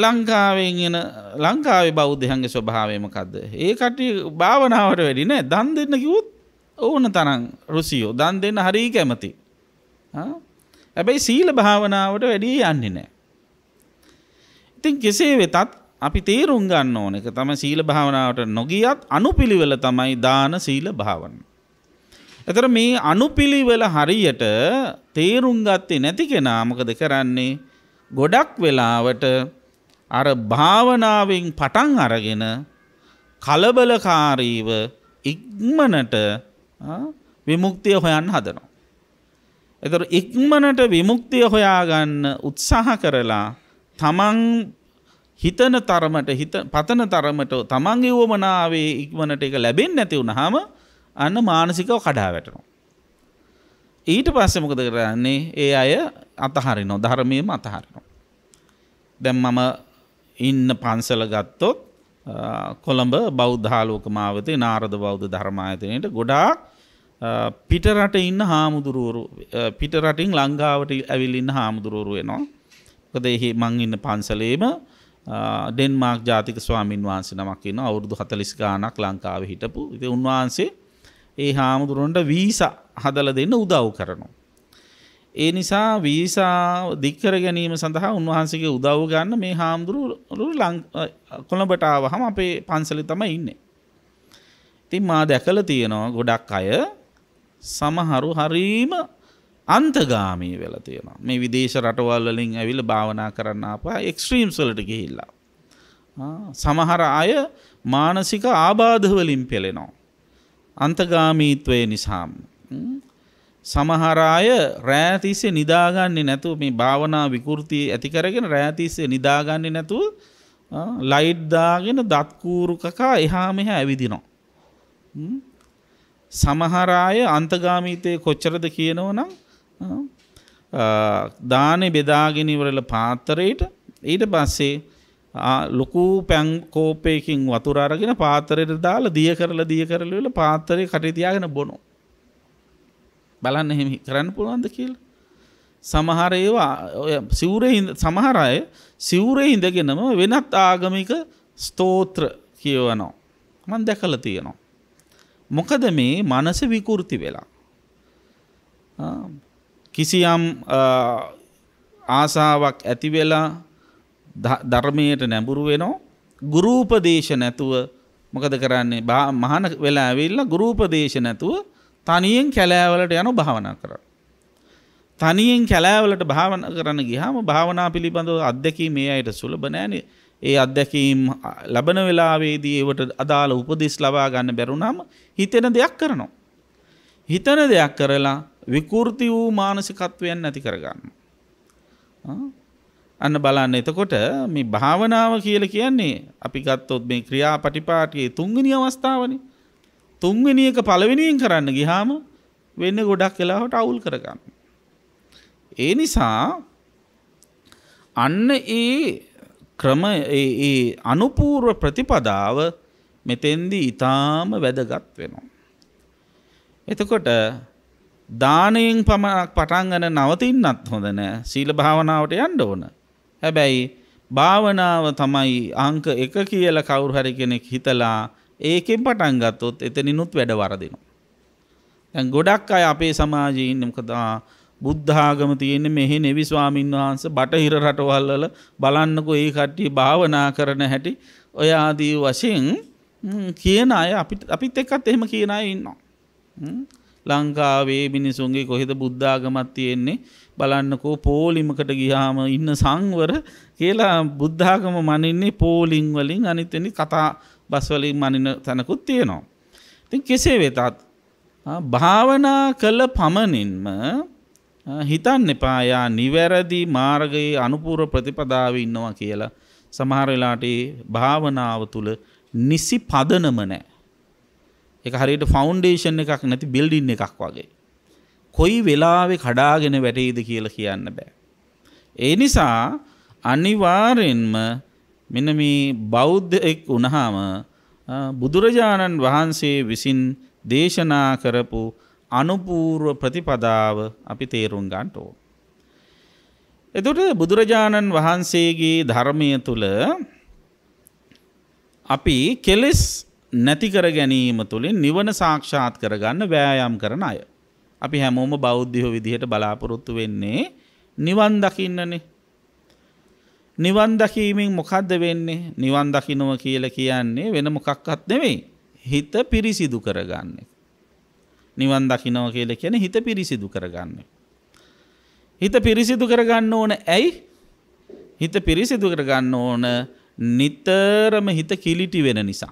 ලංකාවේ බෞද්ධයන්ගේ ස්වභාවය මොකද්ද? ඒ කට්ටිය භාවනාවට වැඩි නෑ. දන් දෙන්න කිව්වොත් ඕන තරම් රුසියෝ දන් දෙන්න හරිය කැමති. හැබැයි සීල භාවනාවට වැඩි යන්නේ නෑ. ඉතින් කෙසේ වෙතත් අපි තේරුම් ගන්න ඕන එක තමයි සීල භාවනාවට නොගියත් අනුපිළිවෙල තමයි දාන සීල භාවනාව. එතකොට මේ අනුපිළිවෙල හරියට තේරුම් ගත්තේ නැති කෙනා මොකද කරන්නේ? ගොඩක් වෙලාවට අර භාවනාවෙන් පටන් අරගෙන කලබලකාරීව ඉක්මනට විමුක්තිය හොයන්න හදනවා. එතකොට ඉක්මනට විමුක්තිය හොයාගන්න උත්සාහ කරලා තමන් හිතන තරමට පතන තරමට තමන්ගේ වමනාවේ ඉක්මනට එක ලැබෙන්නේ නැති වුනහම අන්න මානසිකව කඩා වැටෙනවා. ඊට පස්සේ මොකද කරන්නේ? ඒ අය අතහරිනවා, ධර්මයේම අතහරිනවා. දැන් මම ඉන්න පන්සල ගත්තොත් කොළඹ බෞද්ධාලෝක මාවතේ නාරද බෞද්ධ ධර්මායතනයේට ගොඩාක් පිටරට ඉන්න හාමුදුරුවරු පිටරටින් ලංකාවට ඇවිල්ලා ඉන්න හාමුදුරුවරු වෙනවා. මොකද මං ඉන්න පන්සලේම ඩෙන්මාර්ක් ජාතික ස්වාමින් වහන්සේ නමක් ඉන්නවා. අවුරුදු 40 ගාණක් ලංකාවේ හිටපු. ඉතින් උන්වහන්සේ ඒ හාමුදුරුවන්ට වීසා හදලා දෙන්න උදව් කරනවා. ඒ නිසා වීසා දික් කර ගැනීම සඳහා උන්වහන්සේගේ උදව් ගන්න මේ හාමුදුරුවෝ කොළඹට ආවහම අපේ පන්සලේ තමයි ඉන්නේ. ඉතින් මා දැකලා තියෙනවා ගොඩක් අය සමහරු හරීම අන්තගාමී වෙලා තියෙනවා. මේ විදේශ රටවල් වලින් ඇවිල්ලා භාවනා කරන්න ආපුවා එක්ස්ට්‍රීම්ස් වලට ගිහිල්ලා. සමහර අය මානසික ආබාධ වලින් පෙළෙනවා. අන්තගාමීත්වය නිසා. සමහර අය රෑ තිස්සේ නිදාගන්නේ නැතුව මේ භාවනා විකෘති ඇති කරගෙන රෑ තිස්සේ නිදාගන්නේ නැතුව ලයිට් දාගෙන දත් කූරු කකා එහා මෙහා ඇවිදිනවා. සමහර අය අන්තගාමීත්වයේ කොච්චරද කියනවනම් දානේ බෙදාගෙන ඉවරලා පාත්‍රයට ඊට පස්සේ ලොකු පැන් කෝපයකින් වතුර අරගෙන පාත්‍රයට දාලා දිය කරලා පාත්‍රේ කටේ තියාගෙන බොනවා. බලන්න එහෙම කරන්න පුළුවන්ද කියලා. සමහර ඒවා සමහර අය සිවුරේ ඉඳගෙනම වෙනත් ආගමික ස්තෝත්‍ර කියවනවා. මම දැකලා තියෙනවා. මොකද මේ මනස විකෘති වෙලා. කිසියම් ආසාවක් ඇති වෙලා ධර්මයට නැඹුරු වෙනවා. ගුරු උපදේශ නැතුව මොකද කරන්නේ? මහාන වෙලා ඇවිල්ලා ගුරු උපදේශ නැතුව තනියෙන් කැලෑවලට යනවා භාවනා කරන්න. තනියෙන් කැලෑවලට භාවනා කරන්න ගියාම භාවනා පිළිබඳව අත්දැකීම් මේ අයට සුලභ නැහැනේ. ඒ අත්දැකීම් ලැබෙන වෙලාවේදී ඒවට අදාළ උපදෙස් ලබා ගන්න බැරුණාම හිතෙන දෙයක් කරනවා. හිතන දෙයක් කරලා විකෘති වූ මානසිකත්වයන් නැති කරගන්නවා. අන්න බලන්න එතකොට මේ භාවනාව කියලා කියන්නේ අපි ගත්තොත් මේ ක්‍රියාපටිපාටියේ තුන්වෙනි අවස්ථාවනේ. තුන්වෙනි එක පළවෙනියෙන් කරන්න ගියාම වෙන්නේ ගොඩක් වෙලාවට අවුල් කරගන්න. ඒ නිසා අන්න ඒ ක්‍රම ඒ අනුපූර්ව ප්‍රතිපදාව මෙතෙන්දී ඊටාම වැදගත් වෙනවා. එතකොට දානයෙන් පමණක් පටන් ගන්න නවතින්නත් හොඳ නෑ. සීල භාවනාවට යන්න ඕන. හැබැයි භාවනාව තමයි අංක 1 කියලා කවුරු හරි කෙනෙක් හිතලා ඒකෙන් පටන් ගත්තොත් එතනිනුත් වැඩ වරදිනවා. දැන් ගොඩක් අය අපේ සමාජයේ ඉන්නේ මොකද බුද්ධ ආගම තියෙන්නේ මෙහි නෙවි ස්වාමින් වහන්සේ බටහිර රටවල් වල බලන්නකෝ ඒ කට්ටිය භාවනා කරන හැටි ඔය ආදී වශයෙන් කියන අය අපිත් එක්කත් එහෙම කියන අය ඉන්නවා. ලංකාවේ මිනිසුන්ගේ කොහෙද බුද්ධ ආගමක් තියෙන්නේ බලන්නකෝ පොලිමකට ගියාම ඉන්න සංවර කියලා බුද්ධ ආගම මනින්නේ පොලින් වලින් අනිත් වෙනි කතා බස් වලින් මනින තැනකුත් තියෙනවා. ඉතින් කෙසේ වෙතත් භාවනා කළ පමණින්ම හිතන්න එපා යා නිවැරදි මාර්ගයේ අනුපූර්ව ප්‍රතිපදාවේ ඉන්නවා කියලා. සමහර වෙලාවට භාවනාව තුල නිසි පදනම නැහැ. ඒක හරියට ෆවුන්ඩේෂන් එකක් නැති බිල්ඩින් එකක් වගේ. කොයි වෙලාවෙ කඩාගෙන වැටෙයිද කියලා කියන්න බෑ. ඒ නිසා අනිවාර්යෙන්ම මෙන්න මේ බෞද්ධෙක් වුණාම බුදුරජාණන් වහන්සේ විසින් දේශනා කරපු අනුපූර්ව ප්‍රතිපදාව අපි තේරුම් ගන්න ඕන. එතකොට බුදුරජාණන් වහන්සේගේ ධර්මය තුල අපි කෙලෙස් නැති කර ගැනීම තුළින් නිවන සාක්ෂාත් කරගන්න වෑයම් කරන අය. අපි හැමෝම බෞද්ධයෝ විදිහට බලාපොරොත්තු වෙන්නේ නිවන් දකින්නනේ. නිවන් දකීමෙන් මොකද්ද වෙන්නේ? නිවන් දකින්නවා කියලා කියන්නේ වෙන මොකක්වත් නෙවෙයි. හිත පිරිසිදු කරගන්න එක. නිවන් දකින්නවා කියලා කියන්නේ හිත පිරිසිදු කරගන්න එක. හිත පිරිසිදු කරගන්න ඕන ඇයි? හිත පිරිසිදු කරගන්න ඕන නිතරම හිත කිලිටි වෙන නිසා.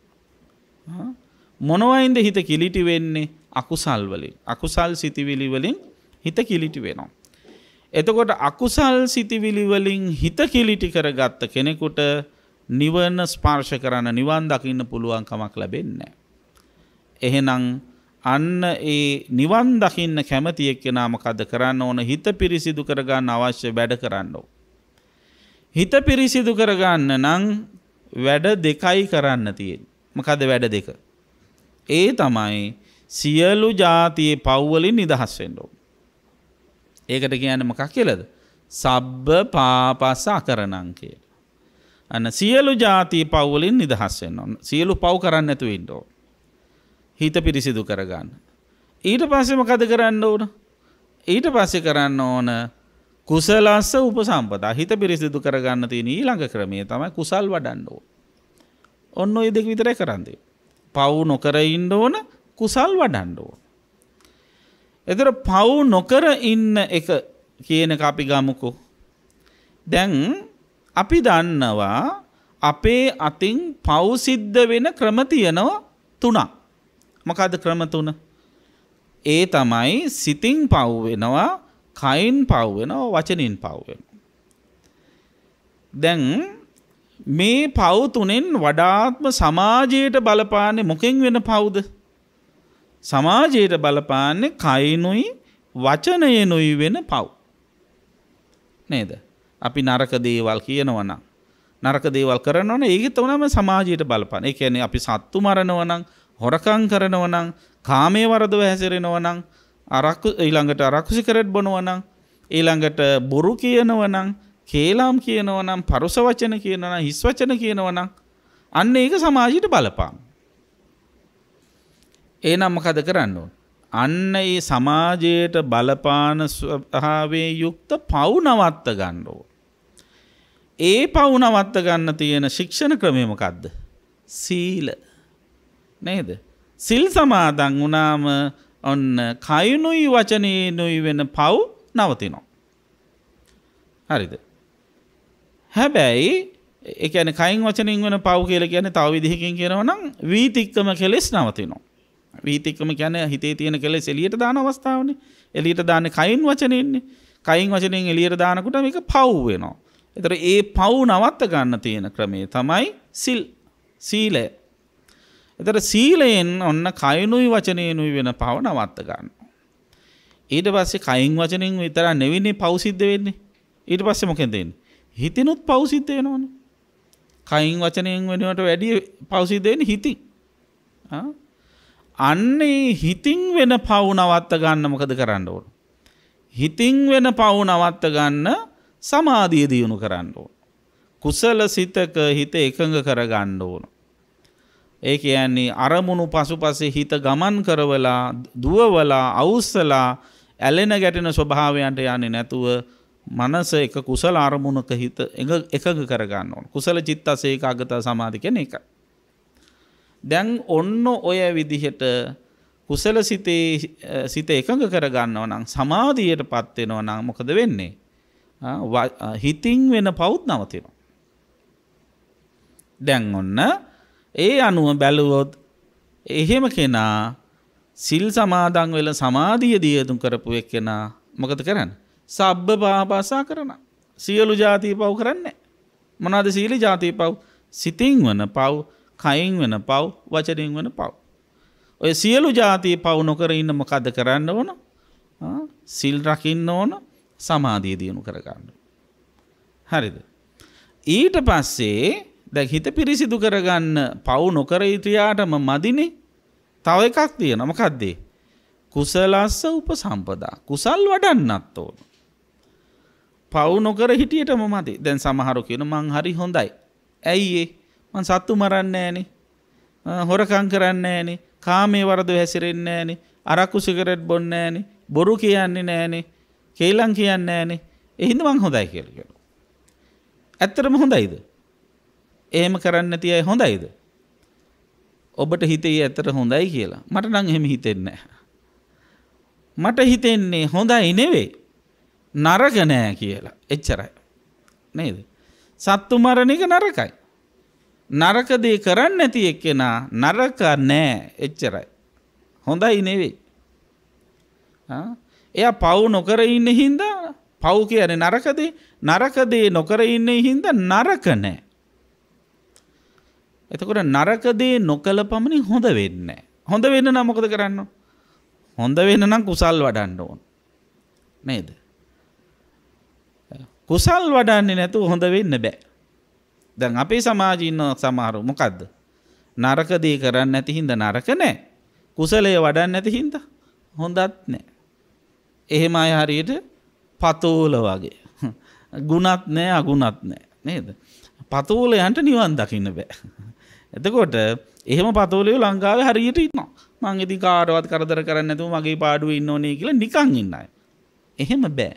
මොනවයින්ද හිත කිලිටි වෙන්නේ? අකුසල් වලින්. අකුසල් සිතිවිලි වලින් හිත කිලිටි වෙනවා. එතකොට අකුසල් සිතිවිලි වලින් හිත කිලිටි කරගත්ත කෙනෙකුට නිවන ස්පර්ශ කරන නිවන් දකින්න පුළුවන් කමක් ලැබෙන්නේ නැහැ. එහෙනම් අන්න ඒ නිවන් දකින්න කැමති එක්කෙනා මොකද කරන්න ඕන? හිත පිරිසිදු කරගන්න අවශ්‍ය වැඩ කරන්න ඕන. හිත පිරිසිදු කරගන්න නම් වැඩ දෙකයි කරන්න තියෙන්නේ. මොකද වැඩ දෙක? ඒ තමයි සියලු જાතියේ පව් වලින් නිදහස් වෙන්න ඕන. ඒකට කියන්නේ මොකක් කියලාද? සබ්බ පාපස අකරණං කියලා. අන්න සියලු જાතියේ පව් වලින් නිදහස් වෙන්න ඕන. සියලු පව් කරන්නේ නැතුව ඉන්න ඕන. හිත පිරිසිදු කරගන්න. ඊට පස්සේ මොකද කරන්න ඕන? ඊට පස්සේ කරන්න ඕන කුසලස්ස උපසම්පදා. හිත පිරිසිදු කරගන්න තියෙන ඊළඟ ක්‍රමය තමයි කුසල් වඩන්න ඕන. ඔන්න ඔය දෙක විතරයි කරන්නේ. පව් නොකර ඉන්න ඕන, කුසල් වඩන්න ඕන. එතන පව් නොකර ඉන්න එක කියන එක අපි ගමුකෝ. දැන් අපි දන්නවා අපේ අතින් පව් සිද්ධ වෙන ක්‍රම තියෙනවා 3ක්. මොකද්ද ක්‍රම 3? ඒ තමයි සිතින් පව් වෙනවා, කයින් පව් වෙනවා, වචනින් පව් වෙනවා. දැන් මේ පව් තුනෙන් වඩාත්ම සමාජයට බලපාන්නේ මොකෙන් වෙන පව්ද? සමාජයට බලපාන්නේ කයිනුයි වචනයනුයි වෙන පව්. නේද? අපි නරක දේවල් කියනවා නම්, නරක දේවල් කරනවා නම් ඒක තමයි සමාජයට බලපාන. ඒ කියන්නේ අපි සත්තු මරනවා නම්, හොරකම් කරනවා නම්, කාමයේ වරදව හැසිරෙනවා නම්, ඊළඟට අරක්කු සිගරට් බොනවා නම්, ඊළඟට බොරු කියනවා නම්, කේලම් කියනවා නම්, පරුස වචන කියනවා නම්, හිස් වචන කියනවා නම් අන්න ඒක සමාජයට බලපාන. එහෙනම් මොකද කරන්න ඕන? අන්න ඒ සමාජයට බලපාන ස්වභාවයෙන් යුක්ත පව් නවත්ත ගන්න ඕන. ඒ පව් නවත්ත ගන්න තියෙන ශික්ෂණ ක්‍රමය මොකද්ද? සීල. නේද? සිල් සමාදන් වුණාම ඔන්න කයනුයි වචනේනුයි වෙන පව් නවතිනවා. හරිද? හැබැයි ඒ කියන්නේ කයින් වචනෙන් වෙන පව් කියලා කියන්නේ තව විදිහකින් කියනවා නම් වීතික්කම කෙලෙස් නවතිනවා. වීතික්කම කියන්නේ හිතේ තියෙන කෙලෙස් එළියට දාන අවස්ථාවනේ. එළියට දාන්නේ කයින් වචනෙන්නේ. කයින් වචනෙන් එළියට දානකොට මේක පව් වෙනවා. ඒතර ඒ පව් නවත්ත ගන්න තියෙන ක්‍රමය තමයි සීලය. ඒතර සීලයෙන් ඔන්න කයිනුයි වචනේනුයි වෙන පව් නවත්ත ගන්නවා. ඊට පස්සේ කයින් වචනෙන් විතර නෙවෙන්නේ පව් සිද්ධ වෙන්නේ. ඊට පස්සේ මොකෙන්ද වෙන්නේ? හිතිනුත් පව් සිද්ධ වෙනවනේ. කයින් වචනයෙන් වෙනවට වැඩිය පව් සිද්ධ වෙන්නේ හිතින්. අන්නේ හිතින් වෙන පව් නවත්ත ගන්න මොකද කරන්න ඕන? හිතින් වෙන පව් නවත්ත ගන්න සමාධිය දියුණු කරන්න ඕන. කුසල සිතක හිත එකඟ කරගන්න ඕන. ඒ කියන්නේ අරමුණු පසුපසේ හිත ගමන් කරවලා, දුවවලා, අවුස්සලා ඇලෙන ගැටෙන ස්වභාවයන්ට යන්නේ නැතුව මනස එක කුසල අරමුණක හිත එකඟ කරගන්න ඕන. කුසල චිත්තස ඒකාග්‍රත සමාධි කියන්නේ ඒකයි. දැන් ඔන්න ඔය විදිහට කුසල සිත එකඟ කරගන්නවා නම්, සමාධියටපත් වෙනවා නම් මොකද වෙන්නේ? හිතින් වෙන පවුත් නවතිනවා. දැන් ඔන්න ඒ අනුව බැලුවොත් එහෙම කෙනා සිල් සමාදන් වෙලා සමාධිය දියුණු කරපු එක්කෙනා මොකද කරන්නේ? සබ්බ පාපසා කරන. සියලු ಜಾති පව් කරන්නේ. මොනවාද සීල ಜಾති පව්? සිතින් වෙන පව්, කයින් වෙන පව්, වචනෙන් වෙන පව්. ඔය සියලු ಜಾති පව් නොකර ඉන්න මොකද කරන්න ඕන? සිල් රකින්න ඕන, සමාධිය දියුණු කරගන්න. හරිද? ඊට පස්සේ දැන් හිත පිරිසිදු කරගන්න පව් නොකර ඉතියාටම මදිනේ. තව එකක් තියෙනවා. මොකද්ද? කුසලස්ස උපසම්පදා. කුසල් වඩන්නත් ඕන. පව් නොකර හිටියටම මදි. දැන් සමහරු කියන මං හරි හොඳයි. ඇයි මං සත්තු මරන්නේ නැහනේ. හොරකම් කරන්නේ නැහනේ. කාමයේ වරද හැසිරෙන්නේ නැහනේ. අරක්කු සිගරට් බොන්නේ නැහනේ. බොරු කියන්නේ නැහනේ. කේලම් කියන්නේ නැහනේ. ඒ හින්දා මං හොඳයි කියලා කියනවා. ඇත්තටම හොඳයිද? එහෙම කරන්නේ නැති අය හොඳයිද? ඔබට හිතේ ඇත්තට හොඳයි කියලා. මට නම් එහෙම හිතෙන්නේ නැහැ. මට හිතෙන්නේ හොඳයි නෙවෙයි නරක නෑ කියලා. එච්චරයි. නේද? සත්තු මරණ එක නරකයි. නරක දේ කරන්නේ නැති එක්කෙනා නරක නෑ. එච්චරයි. හොඳයි නෙවෙයි. එයා පව් නොකර ඉන්න හින්දා පව් කියන්නේ නරක දේ නොකර ඉන්න හින්දා නරක නෑ. එතකොට නරක දේ නොකල පමණින් හොඳ වෙන්නේ නැහැ. හොඳ වෙන්න නම් මොකද කරන්න ඕන? හොඳ වෙන්න නම් කුසල් වඩන්න ඕන. නේද? කුසල් වඩන්නේ නැතුව හොඳ වෙන්න බෑ. දැන් අපේ සමාජයේ ඉන්න සමහරව මොකද්ද? නරක දේ කරන්නේ නැති හින්දා නරක නැහැ. කුසලයේ වඩන්නේ නැති හින්දා හොඳත් නැහැ. එහෙම අය හරියට පතෝල වගේ. ගුණත් නැහැ අගුණත් නැහැ. නේද? පතෝලයන්ට නිවන් දකින්න බෑ. එතකොට එහෙම පතෝලියෝ ලංකාවේ හරියට ඉන්නවා. මං ඉතින් කාටවත් කරදර කරන්නේ නැතුව මගේ පාඩුවේ ඉන්න ඕනේ කියලා නිකන් ඉන්න අය. එහෙම බෑ.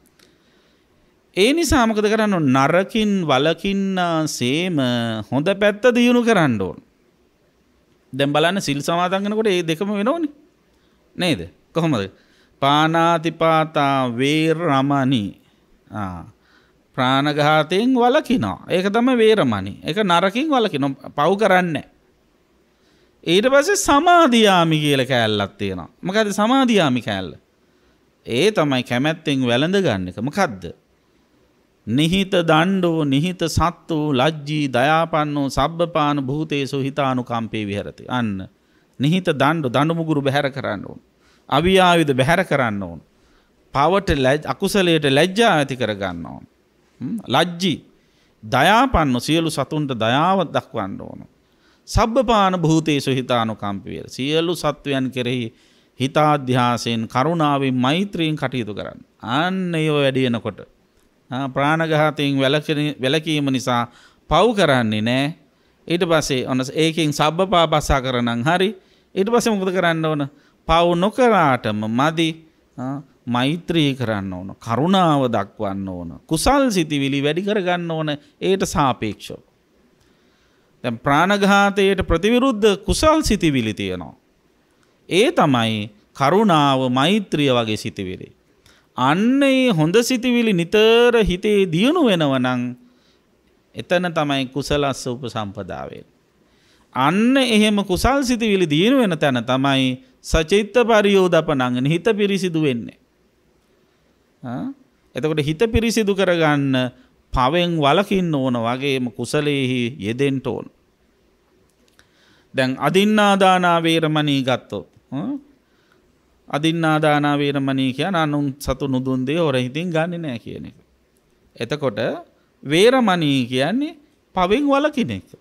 ඒ නිසා මොකද කරන්න ඕන? නරකින් වලකින්නාseම හොඳ පැත්ත දියුණු කරන්න ඕන. දැන් බලන්න සිල් සමාදන් වෙනකොට මේ දෙකම වෙනවනේ. නේද? කොහොමද? පානාතිපාතා වේරමණී. ප්‍රාණඝාතයෙන් වළකිනවා. ඒක තමයි වේරමණී. ඒක නරකින් වළකිනවා. පව් කරන්නේ. ඊට පස්සේ සමාදියාමි කියලා කෑල්ලක් තියෙනවා. මොකද්ද සමාදියාමි කෑල්ල? ඒ තමයි කැමැත්තෙන් වැළඳ ගන්න එක. මොකද්ද? නිහිත දණ්ඩෝ නිහිත සත්තු ලජ්ජී දයාපන්නෝ සබ්බපාන භූතේසු හිතානුකම්පේ විහෙරති. අන්න නිහිත දඬු මුගුරු බැහැර කරන්න ඕන. අවියාවිද බැහැර කරන්න ඕන. පවට අකුසලයට ලැජ්ජා ඇති කර ගන්න ඕන. ලජ්ජී දයාපන්න සියලු සතුන්ට දයාව දක්වන්න ඕන. සබ්බපාන භූතේසු හිතානුකම්පේ සියලු සත්වයන් කෙරෙහි හිතාධ්‍යාසයෙන් කරුණාවෙන් මෛත්‍රියෙන් කටයුතු කරන්න. අන්න ඒව වැඩි වෙනකොට ප්‍රාණඝාතයෙන් වැළකීම නිසා පව් කරන්නේ නැහැ. ඊට පස්සේ ඔන්න ඒකෙන් සබ්බපාපස්සා කරනනම් හරි. ඊට පස්සේ මොකද කරන්න ඕන? පව් නොකරාටම මදි. මෛත්‍රී කරන්න ඕන. කරුණාව දක්වන්න ඕන. කුසල් සිතිවිලි වැඩි කරගන්න ඕන. ඒට සාපේක්ෂව. දැන් ප්‍රාණඝාතයට ප්‍රතිවිරුද්ධ කුසල් සිතිවිලි තියෙනවා. ඒ තමයි කරුණාව මෛත්‍රිය වගේ සිතිවිලි. අන්නේ හොඳ සිතිවිලි නිතර හිතේ දියුණු වෙනව නම් එතන තමයි කුසලස්ස උපසම්පදා වෙන්නේ. අන්න එහෙම කුසල් සිතිවිලි දියුණු වෙන තැන තමයි සචිත්ත පරියෝදපණං හිත පිරිසිදු වෙන්නේ. එතකොට හිත පිරිසිදු කරගන්න පවෙන් වළකින්න ඕන වගේම කුසලයේහි යෙදෙන්න ඕන. දැන් අදින්නාදානා වේරමණී ගත්තොත් අදින්නාදානා වේරමණී කියන්නේ අනුන් සතු නුදුන් දේ හොර හිතින් ගන්නෙ නෑ කියන එක. එතකොට වේරමණී කියන්නේ පවෙන් වළකින එක.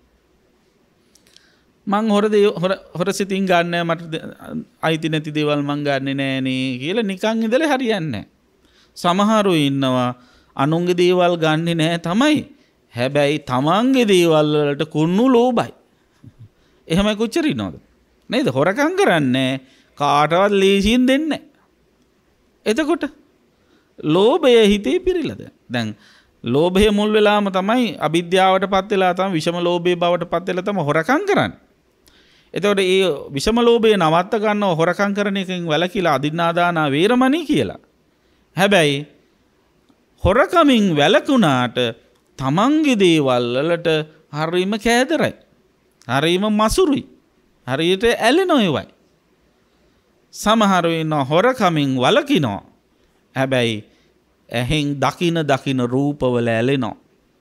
මං හොර සිතින් ගන්න මට අයිති නැති දේවල් මං ගන්නෙ නෑනේ කියලා නිකන් ඉඳලා හරියන්නේ නෑ. සමහරු ඉන්නවා අනුන්ගේ දේවල් ගන්නෙ නෑ තමයි. හැබැයි තමන්ගේ දේවල් වලට කුණු ලෝභයි. එහෙමයි කොච්චර ඉන්නවද? නේද? හොරකම් කරන්නේ කාටවත් ලේසියෙන් දෙන්නේ නැහැ. එතකොට ලෝභය හිතේ පිරිලාද? දැන් ලෝභය මුල් වෙලාම තමයි අවිද්‍යාවටපත් වෙලා තමයි විෂම ලෝභයේ බවටපත් වෙලා තමයි හොරකම් කරන්නේ. එතකොට මේ විෂම ලෝභය නවත්ත ගන්නව හොරකම් කරන එකෙන් වැළකීලා අදින්නාදානා වේරමණී කියලා. හැබැයි හොරකමින් වැළකුණාට තමන්ගේ දේවල් වලට හරීම කෑදරයි. හරීම මසුරුයි. හරියට ඇලෙනෝ ඒවයි. සමහර වෙන හොරකමින් වළකිනවා. හැබැයි ඇහෙන් දකින රූපවල ඇලෙනවා.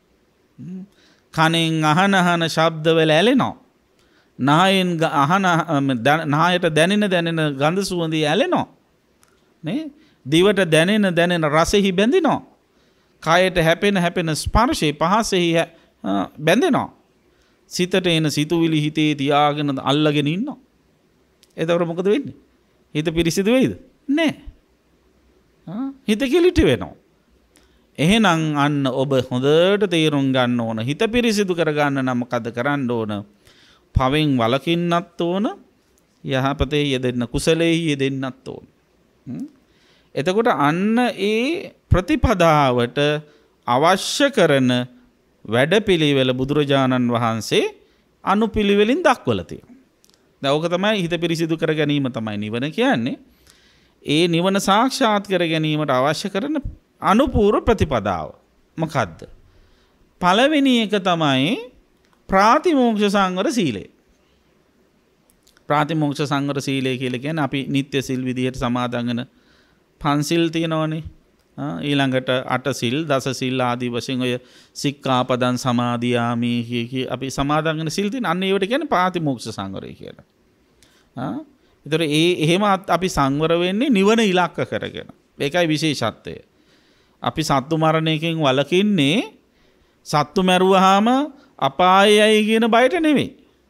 කනෙන් අහන ශබ්දවල ඇලෙනවා. නායෙන් නායට දැනෙන ගඳ සුවඳේ ඇලෙනවා. නේ? දිවට දැනෙන රසෙහි බැඳෙනවා. කයට හැපෙන ස්පර්ශේ පහසෙහි බැඳෙනවා. සිතට එන සිතුවිලි හිතේ තියාගෙන අල්ලගෙන ඉන්නවා. එතකොට මොකද වෙන්නේ? හිත පිරිසිදු වෙයිද? නෑ. හිත කිලිටි වෙනවා. එහෙනම් අන්න ඔබ හොඳට තේරුම් ගන්න ඕන. හිත පිරිසිදු කරගන්න නම් මොකද කරන්න ඕන? පවෙන් වළකින්නත් ඕන. යහපතේ යෙදෙන්න කුසලයේ යෙදෙන්නත් ඕන. එතකොට අන්න ඒ ප්‍රතිපදාවට අවශ්‍ය කරන වැඩපිළිවෙල බුදුරජාණන් වහන්සේ අනුපිළිවෙලින් දක්වලා තියෙනවා. දැන් ඕක තමයි හිත පිරිසිදු කර ගැනීම තමයි නිවන කියන්නේ. ඒ නිවන සාක්ෂාත් කර ගැනීමට අවශ්‍ය කරන අනුපූර්ව ප්‍රතිපදාව මොකද්ද? පළවෙනි එක තමයි ප්‍රාතිමෝක්ෂ සංවර සීලය. ප්‍රාතිමෝක්ෂ සංවර සීලය කියලා කියන්නේ අපි නිත්‍ය සිල් විදිහට සමාදන් වෙන පන්සිල් තියෙනවනේ. ඊළඟට අට සිල්, දස සිල් ආදී වශයෙන් ඔය සික්ඛාපදං සමාදියාමි කිය අපි සමාදන් වෙන සිල් තියෙන. අන්න ඒවට කියන්නේ ප්‍රාතිමෝක්ෂ සංවරය කියලා. ඒතර එහෙම අපි සංවර වෙන්නේ නිවන ඉලක්ක කරගෙන. ඒකයි විශේෂත්වය. අපි සත්තු මරණයකින් වළකින්නේ සත්තු මැරුවාම අපායයි කියන බයට නෙවෙයි.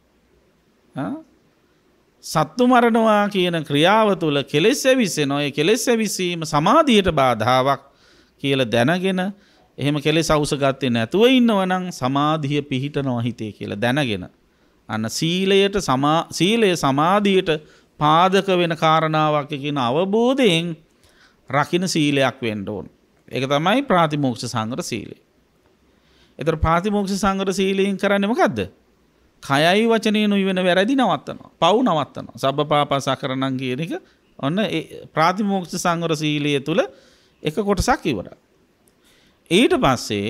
සත්තු මරණවා කියන ක්‍රියාව තුළ කෙලෙස් ඇවිස්සෙනවා. ඒ කෙලෙස් ඇවිස්සීම සමාධියට බාධාවක් කියලා දැනගෙන එහෙම කෙලෙස් අවශ්‍ය ගත්තේ නැතුව ඉන්නවනම් සමාධිය පිහිටනවා හිතේ කියලා දැනගෙන අන්න සීලය සමාධියට පාදක වෙන කාරණාවක් කියන අවබෝධයෙන් රකින්න සීලයක් වෙන්න ඕන. ඒක තමයි ප්‍රාතිමෝක්ෂ සංවර සීලය. ඒතර ප්‍රාතිමෝක්ෂ සංවර සීලයෙන් කරන්නේ මොකද්ද? කයයි වචනේනොයි වෙන වැරදි නවත්තනවා. පව් නවත්තනවා. සබ්බපාපසකරණං කියන එක ඔන්න ඒ ප්‍රාතිමෝක්ෂ සංවර සීලය තුල එක කොටසක් ඉවරයි. ඊට පස්සේ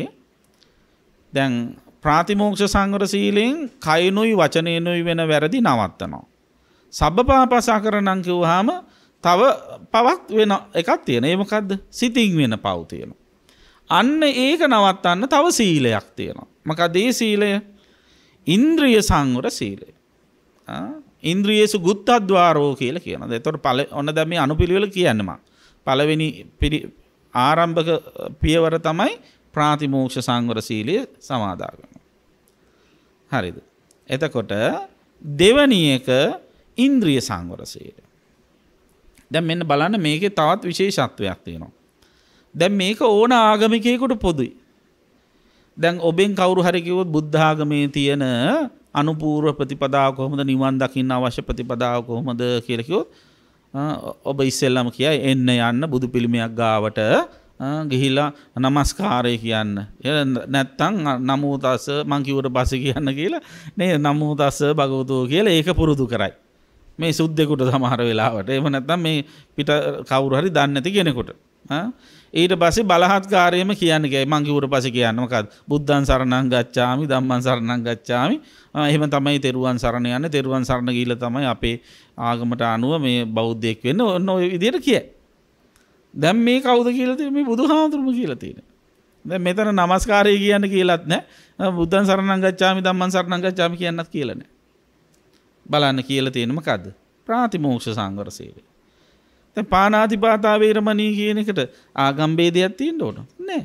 දැන් ප්‍රාතිමෝක්ෂ සංවර සීලෙන් කයනොයි වචනේනොයි වෙන වැරදි නවත්තනවා. සබ්බපාපසකරණං කිව්වහම තව පවක් වෙන එකක් තියෙනවා. ඒ මොකද්ද? සිතින් වෙන පව් තියෙනවා. අන්න ඒක නවත්තන්න තව සීලයක් තියෙනවා. මොකද ඒ සීලය? ඉන්ද්‍රිය සංවර සීලය. ඉන්ද්‍රියේසු ගුත්තද්වාරෝ කියලා කියනවා. එතකොට ඔන්න දැන් මේ අනුපිළිවෙල කියන්නේ මම. පළවෙනි ආරම්භක පියවර තමයි ප්‍රාතිමෝක්ෂ සංවර සීලය සමාදා කරනවා. හරිද? එතකොට දෙවැනි එක ඉන්ද්‍රිය සංවර සීලය. දැන් මෙන්න බලන්න මේකේ තවත් විශේෂත්වයක් තියෙනවා. දැන් මේක ඕන ආගමිකයෙකුට පොදුයි. දැන් ඔබෙන් කවුරු හරි කිව්වොත් බුද්ධ ආගමේ තියෙන අනුපූර්ව ප්‍රතිපදාව කොහොමද, නිවන් දකින්න අවශ්‍ය ප්‍රතිපදාව කොහොමද කියලා කිව්වොත් ඔබ ඉස්සෙල්ලාම කියයි එන්න යන්න බුදු පිළිමයක් ගාවට ගිහිලා නමස්කාරය කියන්න. නැත්තම් නමෝ තස් මං කිව්වට පස්සේ කියන්න කියලා නේ නමෝ තස් භගවතෝ කියලා ඒක පුරුදු කරයි. මේ සුද්ධෙකුට සමහර වෙලාවට. එහෙම නැත්තම් මේ පිට කවුරු හරි දන්නේ නැති කෙනෙකුට. ඊට පස්සේ බලහත්කාරයෙන්ම කියන්නේ කියයි මං කිව්වට පස්සේ කියන්න මොකද්ද? බුද්ධං සරණං ගච්ඡාමි ධම්මං සරණං ගච්ඡාමි. එහෙම තමයි තෙරුවන් සරණ යන්නේ. තෙරුවන් සරණ ගිහිල්ලා තමයි අපේ ආගමට අනුව මේ බෞද්ධයෙක් වෙන්නේ. ඔන්න ඔය විදිහට කියයි. දැන් මේ කවුද කියලා තියෙන්නේ? මේ බුදුහාමුදුරුවෝ කියලා තියෙන්නේ. දැන් මෙතන নমස්කාරය කියන්න කියලාත් නැහැ. බුද්ධං සරණං ගච්ඡාමි ධම්මං සරණං ගච්ඡාමි කියන්නත් කියලා නැහැ. බලන්න කියලා තියෙන්නේ මොකද්ද? ප්‍රාතිමෝක්ෂ සංවර සීලය. දැන් පාණාතිපාතා වේරමණී කියන එකට ආගම් ભેදයක් තියෙන්න ඕන නෑ.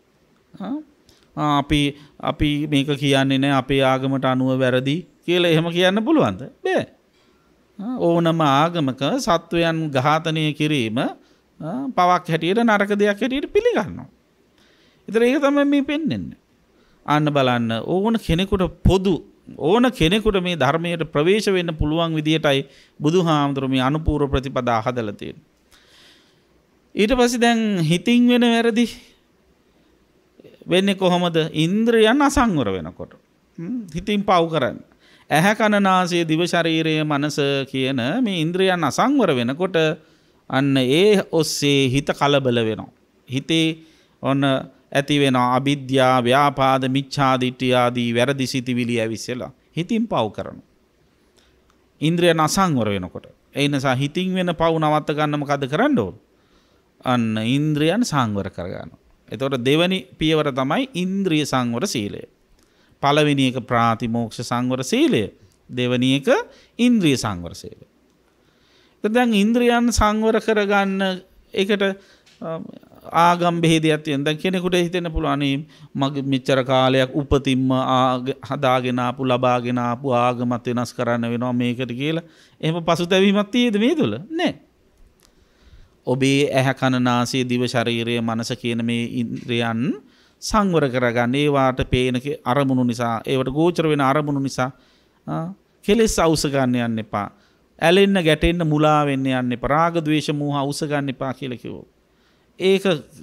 අපි මේක කියන්නේ නෑ අපේ ආගමට අනුව වැරදි කියලා එහෙම කියන්න පුළුවන්ද? බෑ. ඕනම ආගමක සත්වයන් ඝාතනය කිරීම පවක් හැටියට නරක දෙයක් හැටියට පිළිගන්නවා. ඒතර ඒක තමයි මේ පෙන්වන්නේ. අන්න බලන්න ඕන කෙනෙකුට මේ ධර්මයට ප්‍රවේශ වෙන්න පුළුවන් විදියටයි බුදුහාමුදුරුවෝ මේ අනුපූර්ව ප්‍රතිපදා හදලා තියෙන්නේ. ඊට පස්සේ දැන් හිතින් වෙන වැරදි වෙන්නේ කොහොමද? ඉන්ද්‍රයන් අසංවර වෙනකොට. හිතින් පව් කරන්නේ. ඇහැ කන නාසය දිව ශරීරය මනස කියන මේ ඉන්ද්‍රයන් අසංවර වෙනකොට අන්න ඒ ඔස්සේ හිත කලබල වෙනවා. හිතේ ඔන්න ඇති වෙනවා අවිද්‍යාව, ව්‍යාපාද, මිච්ඡාදිට්ඨිය ආදී වැරදි සිතිවිලි ඇවිස්සලා හිතින් පව් කරනවා. ඉන්ද්‍රියන් අසංවර වෙනකොට. ඒ නිසා හිතින් වෙන පව් නවත්ත ගන්න මොකද කරන්න ඕන? අන්න ඉන්ද්‍රියන් සංවර කර ගන්නවා. එතකොට දෙවැනි පියවර තමයි ඉන්ද්‍රිය සංවර සීලය. පළවෙනි එක ප්‍රාතිමෝක්ෂ සංවර සීලය. දෙවැනි එක ඉන්ද්‍රිය සංවර සීලය. දැන් ඉන්ද්‍රියන් සංවර කරගන්න එකට ආගම් බෙහෙදයක් තියෙන. දැන් කෙනෙකුට හිතෙන්න පුළුවන් අනේ මගේ මෙච්චර කාලයක් උපතින්ම හදාගෙන ආපු ලබාගෙන ආපු ආගමත් වෙනස් කරන්න වෙනවා මේකට කියලා. එහෙම පසුතැවීමක් තියෙද මේ තුල? නෑ. ඔබේ ඇහැ කන නාසය දිව ශරීරය මනස කියන මේ ඉන්ද්‍රියන් සංවර කරගන්න. ඒවාට පේන අරමුණු නිසා, ඒවට ගෝචර වෙන අරමුණු නිසා කෙලෙස් අවශ්‍ය ගන්න යන්න එපා. ඇලෙන්න ගැටෙන්න මුලා වෙන්න යන්න එපා. රාග ద్వේෂ මෝහ අවශ්‍ය ගන්න එපා කියලා කිව්වා. ඒක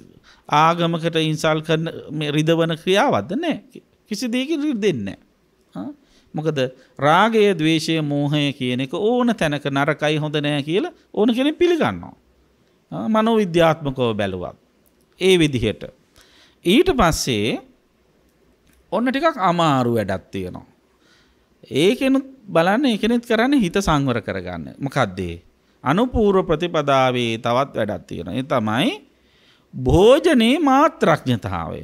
ආගමකට ඉන්සල් කරන රිදවන ක්‍රියාවක්ද නැහැ. කිසි දෙයකින් රිදෙන්නේ නැහැ. මොකද රාගය, ද්වේෂය, මෝහය කියන එක ඕන තැනක නරකයි හොඳ නැහැ කියලා ඕන කෙනෙක් පිළිගන්නවා. මනෝවිද්‍යාත්මකව බැලුවා. ඒ විදිහට. ඊට පස්සේ ඔන්න ටිකක් අමාරු වැඩක් තියෙනවා. ඒකෙනුත් බලන්න ඒකෙනෙත් කරන්නේ හිත සංවර කරගන්න. මොකද්ද? අනුපූර්ව ප්‍රතිපදාවේ තවත් වැඩක් තියෙනවා. ඒ තමයි භෝජනේ මාත්‍රඥතාවය.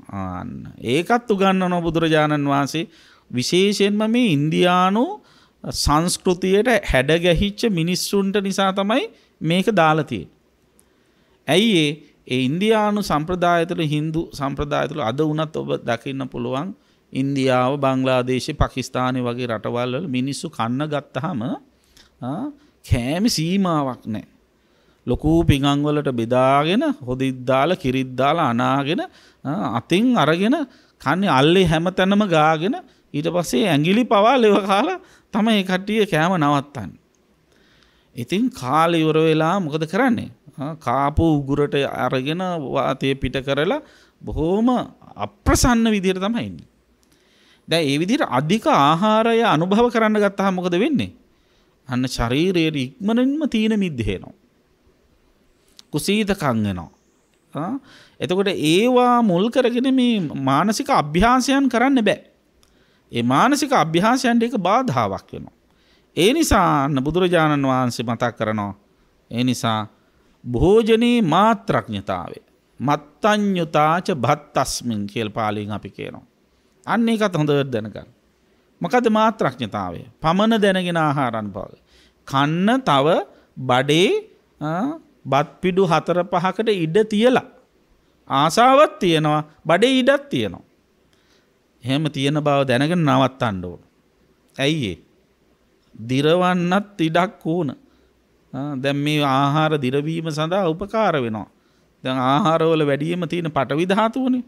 ඒකත් උගන්වන බුදුරජාණන් වහන්සේ විශේෂයෙන්ම මේ ඉන්දියානු සංස්කෘතියට හැඩගැහිච්ච මිනිස්සුන්ට නිසා තමයි මේක දාලා තියෙන්නේ. ඇයි ඒ ඉන්දියානු සම්ප්‍රදාය තුළ, හින්දු සම්ප්‍රදාය තුළ අද වුණත් ඔබ දකින්න පුළුවන් ඉන්දියාව, බංග්ලාදේශය, පාකිස්තානය වගේ රටවල් වල මිනිස්සු කන්න ගත්තාම කෑම සීමාවක් නැහැ. ලොකු පිඟන් වලට බෙදාගෙන හොදිත් දාලා කිරිත් දාලා අනාගෙන අතින් අරගෙන කන්නේ අල්ලේ හැමතැනම ගාගෙන ඊට පස්සේ ඇඟිලි පවා ලෙව කාලා තමයි කට්ටිය කෑම නවත්තන්නේ. ඉතින් කාලේ ඉවර වෙලා මොකද කරන්නේ? කාපු උගුරට අරගෙන වාතය පිට කරලා බොහොම අප්‍රසන්න විදිහට තමයි ඉන්නේ. දැන් මේ විදිහට අධික ආහාරය අනුභව කරන්න ගත්තාම මොකද වෙන්නේ? අන්න ශරීරයේ ඉක්මනින්ම තීන මිද්දේනවා. කුසීතකම් වෙනවා. එතකොට ඒවා මුල් කරගෙන මේ මානසික අභ්‍යාසයන් කරන්න බෑ. ඒ මානසික අභ්‍යාසයන්ට ඒක බාධාවක් වෙනවා. ඒ නිසා බුදුරජාණන් වහන්සේ මතක් කරනවා. ඒ නිසා භෝජනේ මාත්‍රඥතාවය මත්තඤ්ඤුතාච භත්තස්මින් කියලා පාලියෙන් අපි කියනවා. අන්න ඒකත් හොඳට දැනගන්න. මොකද මාත්‍රඥතාවය? පමණ දැනගෙන ආහාර අනුභව. කන්න තව බඩේ බත් පිඩු 4-5කට ඉඩ තියලා ආසාවක් තියෙනවා, බඩේ ඉඩක් තියෙනවා. එහෙම තියෙන බව දැනගෙන නවත්තන්න ඕන. ඇයි ඒ? දිරවන්නත් ඉඩක් ඕන. දැන් මේ ආහාර දිරවීම සඳහා උපකාර වෙනවා. දැන් ආහාරවල වැඩිම තියෙන පටවි ධාතුවනේ.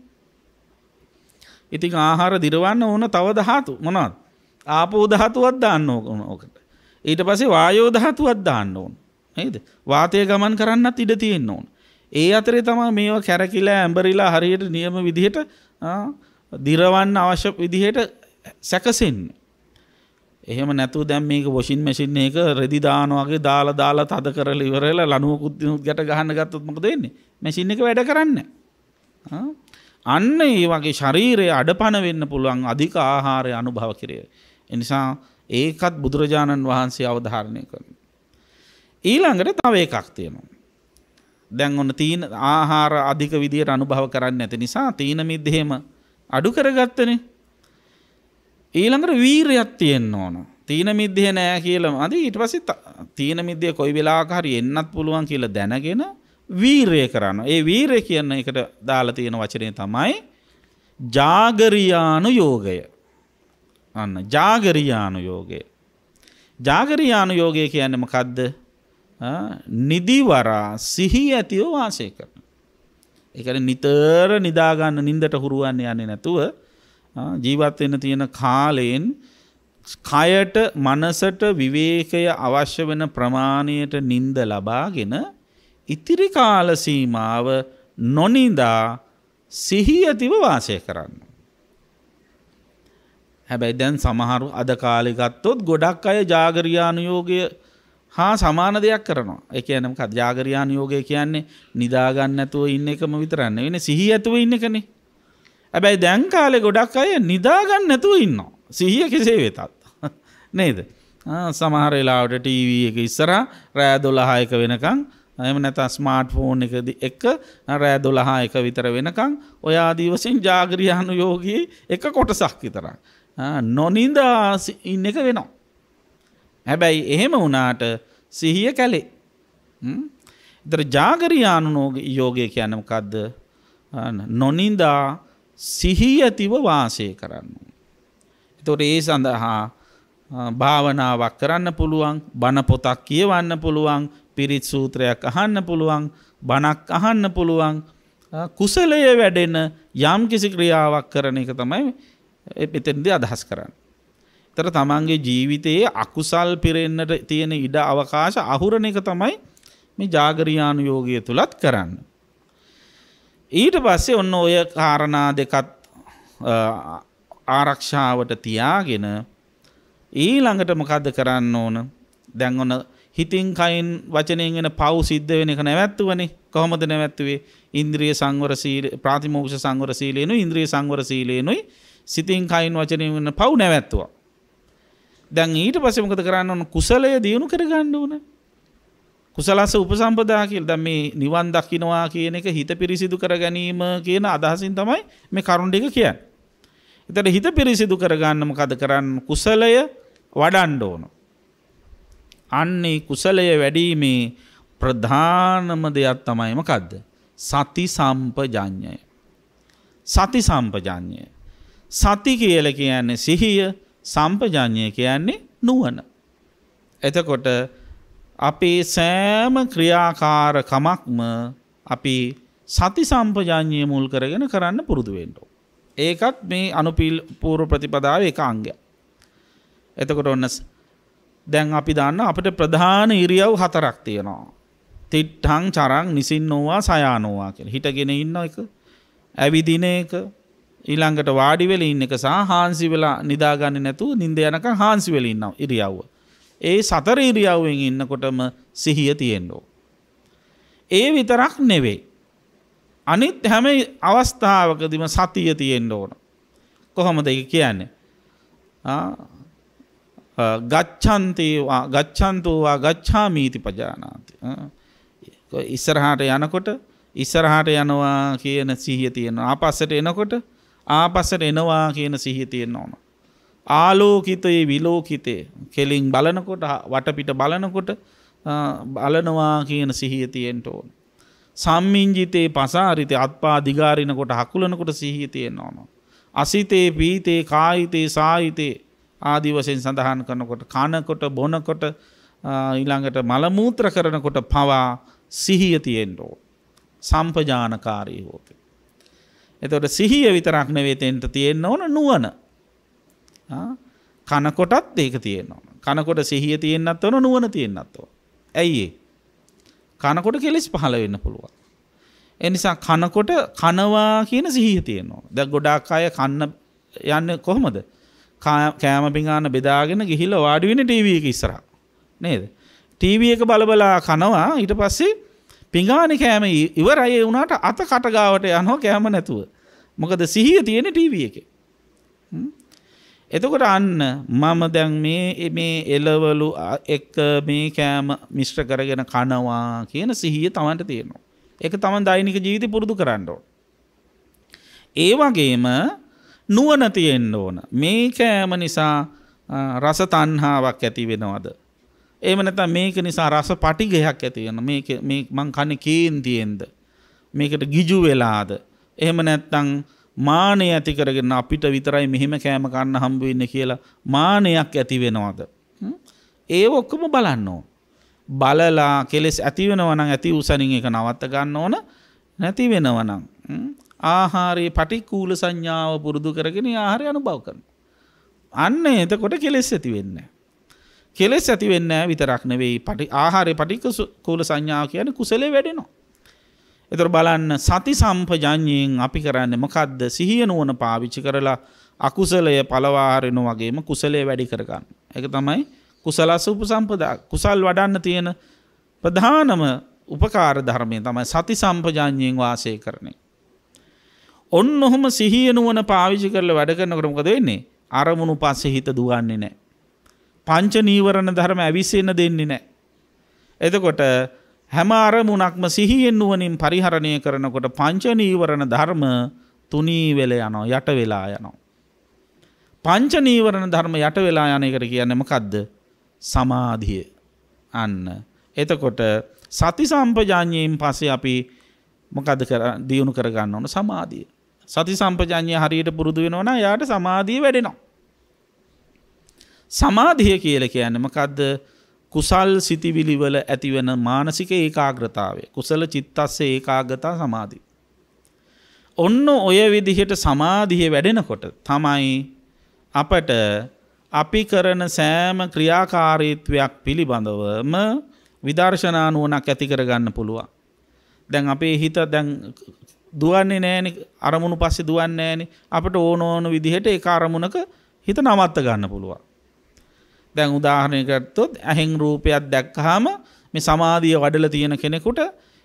ඉතින් ආහාර දිරවන්න ඕන තව ධාතු මොනවද? ආපෝ ධාතුවක් දාන්න ඕන ඔකට. ඊට පස්සේ වායෝ ධාතුවක් දාන්න ඕන. නේද? වාතය ගමන් කරන්නත් ඉඩ තියෙන්න ඕන. ඒ අතරේ තමයි මේවා කැරකිලා ඇඹරිලා හරියට නියම විදිහට දිරවන්න අවශ්‍ය විදිහට සැකසෙන්නේ. එහෙම නැතුව දැන් මේක වොෂින් මැෂින් එක රෙදි දානවා වගේ දාලා තද කරලා ඉවරලා ලණුවකුත් ගැට ගහන්න ගත්තොත් මොකද වෙන්නේ? මැෂින් එක වැඩ කරන්නේ නැහැ. අන්න ඒ වගේ ශරීරයේ අඩපණ වෙන්න පුළුවන් අධික ආහාරය අනුභව කිරේ. ඒ නිසා ඒකත් බුදුරජාණන් වහන්සේ අවධාරණය කරනවා. ඊළඟට තව එකක් තියෙනවා. දැන් ඔන්න තීන ආහාර අධික විදියට අනුභව කරන්නේ නැති නිසා තීන මිද්දේම අඩු කරගත්තනේ. ඊළඟට වීරයක් තියෙන්න ඕන. තීන මිද්දේ නෑ කියලා අද ඊට පස්සේ තීන මිද්දේ කොයි වෙලාවක හරි එන්නත් පුළුවන් කියලා දැනගෙන වීරය කරනවා. ඒ වීරය කියන එකට දාලා තියෙන වචනේ තමයි ජාගරියානු යෝගය. අන්න ජාගරියානු යෝගය. ජාගරියානු යෝගය කියන්නේ මොකද්ද? නිදිවරා සිහි ඇතිව වාසය කරන. ඒ කියන්නේ නිතර නිදා ගන්න නින්දට හුරුවන්නේ යන්නේ නැතුව ජීවත් වෙන්න තියෙන කාලයෙන් කයට මනසට විවේකය අවශ්‍ය වෙන ප්‍රමාණයට නිින්ද ලබාගෙන ඉතිරි කාල සීමාව නොනිදා සිහි ඇතිව වාසය කරන්න. හැබැයි දැන් සමහරු අද කාලේ ගත්තොත් ගොඩක් අය ජාගරියානුයෝගය හා සමාන දෙයක් කරනවා. ඒ කියන්නේ මොකක්ද? ජාගරියානුයෝගය කියන්නේ නිදා ගන්න නැතුව ඉන්න එකම විතරක් නෙවෙයි, සිහිය ඇතුව ඉන්න එකනේ. හැබැයි දැන් කාලේ ගොඩක් අය නිදා ගන්න නැතුව ඉන්නවා. සිහිය කෙසේ වෙතත්. නේද? සමහර වෙලාවට ටීවී එක ඉස්සරහා රෑ 12 වෙනකන් එහෙම නැත්නම් ස්මාර්ට්ෆෝන් එක රෑ 12 විතර වෙනකන් ඔය ආදී වශයෙන් ජාගරියානුයෝගී එක කොටසක් විතරක් නොනිදා ඉන්න එක වෙනවා. හැබැයි එහෙම වුණාට සිහිය කැලේ. ඒතර ජාගරියානුයෝගය කියන්නේ මොකද්ද? නොනිදා සිහිය ඇතිව වාසය කරන්න. ඒතකොට ඒ සඳහා භාවනාවක් කරන්න පුළුවන්, බණ පොතක් කියවන්න පුළුවන්, පිරිත් සූත්‍රයක් අහන්න පුළුවන්, බණක් අහන්න පුළුවන්, කුසලයේ වැඩෙන යම් කිසි ක්‍රියාවක් කරන එක තමයි එතෙන්දී අදහස් කරන්නේ. ඒතර තමන්ගේ ජීවිතයේ අකුසල් පිරෙන්නට තියෙන ඉඩ අවකාශ අහුරන එක තමයි මේ ජාගරියානුයෝගය තුලත් කරන්නේ. ඊට පස්සේ ඔන්න ඔය කාරණා දෙකත් ආරක්ෂාවට තියාගෙන ඊළඟට මොකද්ද කරන්න ඕන? දැන් ඔන්න හිතින් කයින් වචනයෙන් වෙන පව් සිද්ධ වෙන එක නැවැත්තුවනේ. කොහොමද නැවැත්තුවේ? ඉන්ද්‍රිය සංවර සීල ප්‍රාතිමෝක්ෂ සංවර සීලේනොයි ඉන්ද්‍රිය සංවර සීලේනොයි සිතින් කයින් වචනයෙන් වෙන පව් නැවැත්තුවා. දැන් ඊට පස්සේ මොකද කරන්න ඕන? කුසලය දියුණු කරගන්න ඕන. කුසලස උපසම්පදා කියලා. දැන් මේ නිවන් දකින්නවා කියන එක හිත පිරිසිදු කර ගැනීම කියන අදහසින් තමයි මේ කරුණ ටික කියන්නේ. එතකොට හිත පිරිසිදු කරගන්න මොකද කරන්න? කුසලය වඩන්න ඕන. අන්නේ කුසලය වැඩිීමේ ප්‍රධානම දෙයක් තමයි මොකද්ද? සති සම්පජඤ්ඤය. සති සම්පජඤ්ඤය. සති කියලා කියන්නේ සිහිය, සම්පජඤ්ඤය කියන්නේ නුවණ. එතකොට අපේ සෑම ක්‍රියාකාරකමක්ම අපි සති සම්පජඤ්ඤය මුල් කරගෙන කරන්න පුරුදු වෙන්න ඕන. ඒකත් මේ අනුපූර්ව ප්‍රතිපදාවේ එක අංගයක්. එතකොට ඔන්න දැන් අපි දන්න අපිට ප්‍රධාන ඉරියව් හතරක් තියෙනවා. තිට්ඨං චරං නිසින්නෝවා සයානෝවා කියලා. හිටගෙන ඉන්න එක, ඇවිදින එක, ඊළඟට වාඩි වෙලා ඉන්න එක සහ හාන්සි වෙලා නිදාගන්නේ නැතුව නිින්ද යනකම් හාන්සි වෙලා ඉන්නවා ඉරියව්ව. ඒ සතර ඉරියව්වෙන් ඉන්නකොටම සිහිය තියෙන්න ඕන. ඒ විතරක් නෙවෙයි. අනිත් හැම අවස්ථාවකදීම සතිය තියෙන්න ඕන. කොහොමද ඒක කියන්නේ? ගච්ඡන්තෝවා ගච්ඡාමීති පජානාති. ඉස්සරහට යනකොට ඉස්සරහට යනවා කියන සිහිය තියෙනවා. ආපස්සට එනකොට ආපස්සට එනවා කියන සිහිය තියෙන්න ඕන. ආලෝකිතේ විලෝකිතේ කෙලින් බලනකොට වටපිට බලනකොට බලනවා කියන සිහිය තියෙන්න ඕන. සම්මිංජිතේ පසාරිතේ අත්පා දිගාරිනකොට හකුලනකොට සිහිය තියෙන්න ඕන. අසිතේ පීතේ කායිතේ සායිතේ ආදි වශයෙන් සඳහන් කරනකොට කනකොට බොනකොට ඊළඟට මල මූත්‍ර කරනකොට පවා සිහිය තියෙන්න ඕන. සම්පජානකාරී හොතේ. එතකොට සිහිය විතරක් නෙවෙයි තෙන්ට තියෙන්න ඕන නුවණ. කනකොටත් ඒක තියෙන්න ඕන. කනකොට සිහිය තියෙන්නත් ඕන නුවණ තියෙන්නත් ඕන. ඇයි ඒ? කනකොට කෙලෙස් පහළ වෙන්න පුළුවන්. ඒ නිසා කනකොට කනවා කියන සිහිය තියෙන්න ඕන. දැන් ගොඩාක් අය කන්න යන්නේ කොහොමද? කෑම පිඟාන බෙදාගෙන ගිහිල්ලා වාඩි වෙන්නේ ටීවී එක ඉස්සරහා. නේද? ටීවී එක බලබලා කනවා ඊට පස්සේ පිඟානේ කෑම ඉවරයි ඒ වුණාට අත කට ගාවට යනවා කෑම නැතුව. මොකද සිහිය තියෙන්නේ ටීවී එකේ. එතකොට අන්න මම දැන් මේ එළවලු එක්ක මේ කෑම මිශ්‍ර කරගෙන කනවා කියන සිහිය Tamanට තියෙනවා. ඒක Taman දෛනික ජීවිතේ පුරුදු කරන්න ඕන. ඒ වගේම නුවණ තියෙන්න ඕන. මේ කෑම නිසා රස තණ්හාවක් ඇති වෙනවද? එහෙම නැත්නම් මේක නිසා රස පටිඝයක් ඇති වෙනවා. මේක මං කන්නේ කේන්තියෙන්ද? මේකට ගිජු වෙලාද? එහෙම නැත්නම් මානය ඇති කරගෙන අපිට විතරයි මෙහෙම කෑම කන්න හම්බ වෙන්නේ කියලා මානයක් ඇති වෙනවද? ඒව ඔක්කොම බලන්න ඕන. බලලා කෙලස් ඇති වෙනවා නම් ඇති උසනින් ඒක නවත්ත ගන්න ඕන. නැති වෙනවා නම් ආහාරයේ පටික්කුල සංඥාව පුරුදු කරගෙන ආහාරය අනුභව කරනවා. අන්න එතකොට කෙලස් ඇති වෙන්නේ නැහැ. කෙලස් ඇති වෙන්නේ නැහැ විතරක් නෙවෙයි ආහාරයේ පටික්කුල සංඥාව කියන්නේ කුසලයේ වැඩෙනවා. ඒතර බලන්න සති සම්පජඤ්ඤයෙන් අපි කරන්නේ මොකද්ද? සිහිය නුවණ පාවිච්චි කරලා අකුසලය පළවා හරිනු වගේම කුසලයේ වැඩි කර ගන්න. ඒක තමයි කුසලස උපසම්පදා. කුසල් වඩන්න තියෙන ප්‍රධානම උපකාර ධර්මය තමයි සති සම්පජඤ්ඤයෙන් වාසය කරන්නේ. ඔන්න ඔහම සිහිය නුවණ පාවිච්චි කරලා වැඩ කරනකොට මොකද වෙන්නේ? අරමුණු පස්සේ හිත දුවන්නේ නැහැ. පංච නීවරණ ධර්ම ඇවිස්සෙන්න දෙන්නේ නැහැ. එතකොට හැම අරමුණක්ම සිහියෙන් නුවණින් පරිහරණය කරනකොට පංච නීවරණ ධර්ම තුනී වෙලා යනවා, යට වෙලා යනවා. පංච නීවරණ ධර්ම යට වෙලා යන එකට කියන්නේ මොකද්ද? සමාධිය. අන්න. එතකොට සති සම්පජාඤ්ඤයෙන් පස්සේ අපි මොකද්ද දියුණු කර ගන්න ඕන? සමාධිය. සති සම්පජාඤ්ඤය හරියට පුරුදු වෙනවා නම් යාට සමාධිය වැඩෙනවා. සමාධිය කියලා කියන්නේ මොකද්ද? කුසල් සිතිවිලි වල ඇතිවන මානසික ඒකාග්‍රතාවය. කුසල චිත්තස්ස ඒකාග්‍රතා සමාධි. ඔන්න ඔය විදිහට සමාධිය වැඩෙනකොට තමයි අපට අපි කරන සෑම ක්‍රියාකාරීත්වයක් පිළිබඳවම විදර්ශනා නුවණක් ඇති කරගන්න පුළුවන්. දැන් අපේ හිත දැන් දුවන්නේ නැහැනේ. අරමුණු පස්සේ දුවන්නේ නැහැනේ. අපිට ඕන විදිහට ඒක අරමුණක හිත නවත්ත ගන්න පුළුවන්. දැන් උදාහරණයක් ගත්තොත් ඇහෙන් රූපයක් දැක්කහම මේ සමාධිය වඩලා තියෙන කෙනෙකුට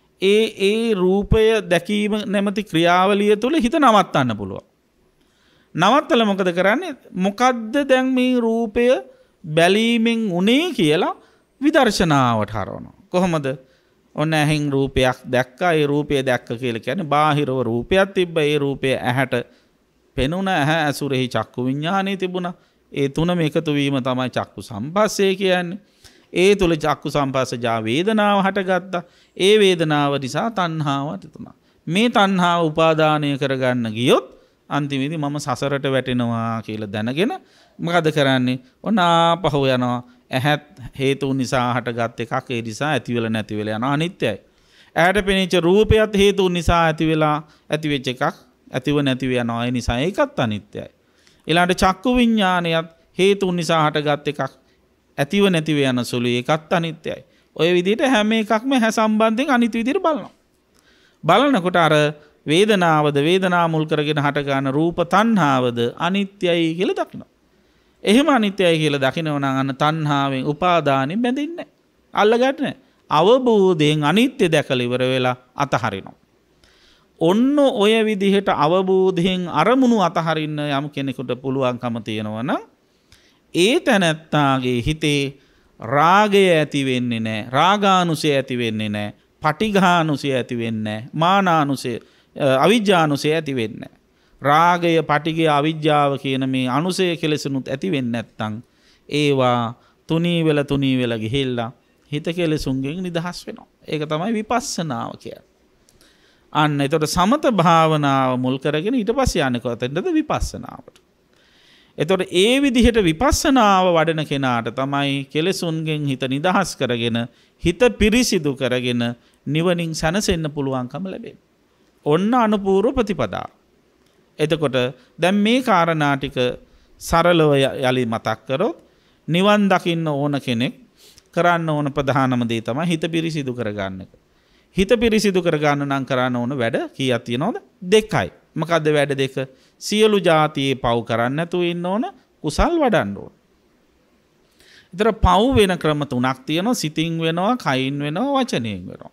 ඒ රූපය දැකීම නැමැති ක්‍රියාවලිය තුළ හිත නවත්තන්න පුළුවන්. නවත්තලා මොකද කරන්නේ? මොකද්ද දැන් මේ රූපය බැලීමෙන් උනේ කියලා විදර්ශනාවට හරවනවා. කොහොමද? ඔන්න ඇහෙන් රූපයක් දැක්කා. ඒ රූපය දැක්ක කියලා කියන්නේ බාහිරව රූපයක් තිබ්බා. ඒ රූපය ඇහැට පෙනුණ, ඇහැ ඇසුරෙහි චක්කු විඥානෙ තිබුණා. ඒ තුනම එකතු වීම තමයි චක්කු සම්පස්සේ කියන්නේ. ඒ තුල චක්කු සම්පස්සජා වේදනාව හටගත්තා. ඒ වේදනාව නිසා තණ්හාව ඇතිතුණා. මේ තණ්හාව උපාදානය කරගන්න ගියොත් අන්තිමේදී මම සසරට වැටෙනවා කියලා දැනගෙන මොකද කරන්නේ? ඔන්න ආපහු යනවා. ඇහත් හේතු නිසා හටගත් එකක්. ඒ නිසා ඇතිවෙල නැතිවෙල යනවා. අනිත්‍යයි. ඇහැට පෙනෙච්ච රූපයත් හේතු නිසා ඇතිවෙච්ච එකක්. ඇතිව නැතිව යනවා. ඒ නිසා ඒකත් අනිත්‍යයි. ඊළඟට චක්කු විඥානයත් හේතු නිසා හටගත් එකක්. ඇතිව නැතිව යන සුළු ඒකත් අනිත්‍යයි. ඔය විදිහට හැම එකක්ම හැ සම්බන්ධයෙන් අනිත් විදිහට බලනවා. බලනකොට අර වේදනාව මුල් කරගෙන හට ගන්න රූප තණ්හාවද අනිත්‍යයි කියලා දකිනවා. එහෙම අනිත්‍යයි කියලා දකිනවා නම් අන්න තණ්හාවෙන් උපාදානෙන් බැඳෙන්නේ නැහැ. අල්ලගන්නේ නැහැ. අවබෝධයෙන් අනිත්‍ය දැකලා ඉවර වෙලා අතහරිනවා. ඔන්න ඔය විදිහට අවබෝධයෙන් අරමුණු අතහරින්න යම් කෙනෙකුට පුළුවන්කම තියෙනවා නම් ඒ තැනැත්තාගේ හිතේ රාගය ඇති වෙන්නේ නැහැ. රාගානුසය ඇති වෙන්නේ නැහැ. පටිඝානුසය ඇති වෙන්නේ නැහැ. මානානුසය අවිජ්ජානුසය ඇති වෙන්නේ නැහැ. රාගය, පටිඝය, අවිජ්ජාව කියන මේ අනුසය කෙලෙසුනුත් ඇති වෙන්නේ නැත්නම් ඒවා තුනී වෙලා ගිහිල්ලා හිත කෙලෙසුන්ගෙන් නිදහස් වෙනවා. ඒක තමයි විපස්සනාව කියන්නේ. අන්න එතකොට සමත භාවනාව මුල් කරගෙන ඊට පස්සේ යන්නේ කොතෙන්ද? විපස්සනාවට. එතකොට ඒ විදිහට විපස්සනාව වඩන කෙනාට තමයි කෙලෙසුන්ගෙන් හිත නිදහස් කරගෙන හිත පිරිසිදු කරගෙන නිවනින් සැනසෙන්න පුළුවන්කම ලැබෙන්නේ. ඔන්න අනුපූර්ව ප්‍රතිපදාව. එතකොට දැන් මේ කාරණා ටික සරලව යලි මතක් කරොත් නිවන් දකින්න ඕන කෙනෙක් කරන්න ඕන ප්‍රධානම දේ තමයි හිත පිරිසිදු කරගන්න එක. හිත පිරිසිදු කරගන්න නම් කරන්න ඕන වැඩ කීයක් තියෙනවද? දෙකයි. මොකද්ද වැඩ දෙක? සියලු જાතියේ පව් කරන්න නැතුව ඉන්න ඕන, කුසල් වඩන්න ඕන. ඒතර පව් වෙන ක්‍රම තුනක් තියෙනවා. සිතින් වෙනවා, කයින් වෙනවා, වචනයෙන් වෙනවා.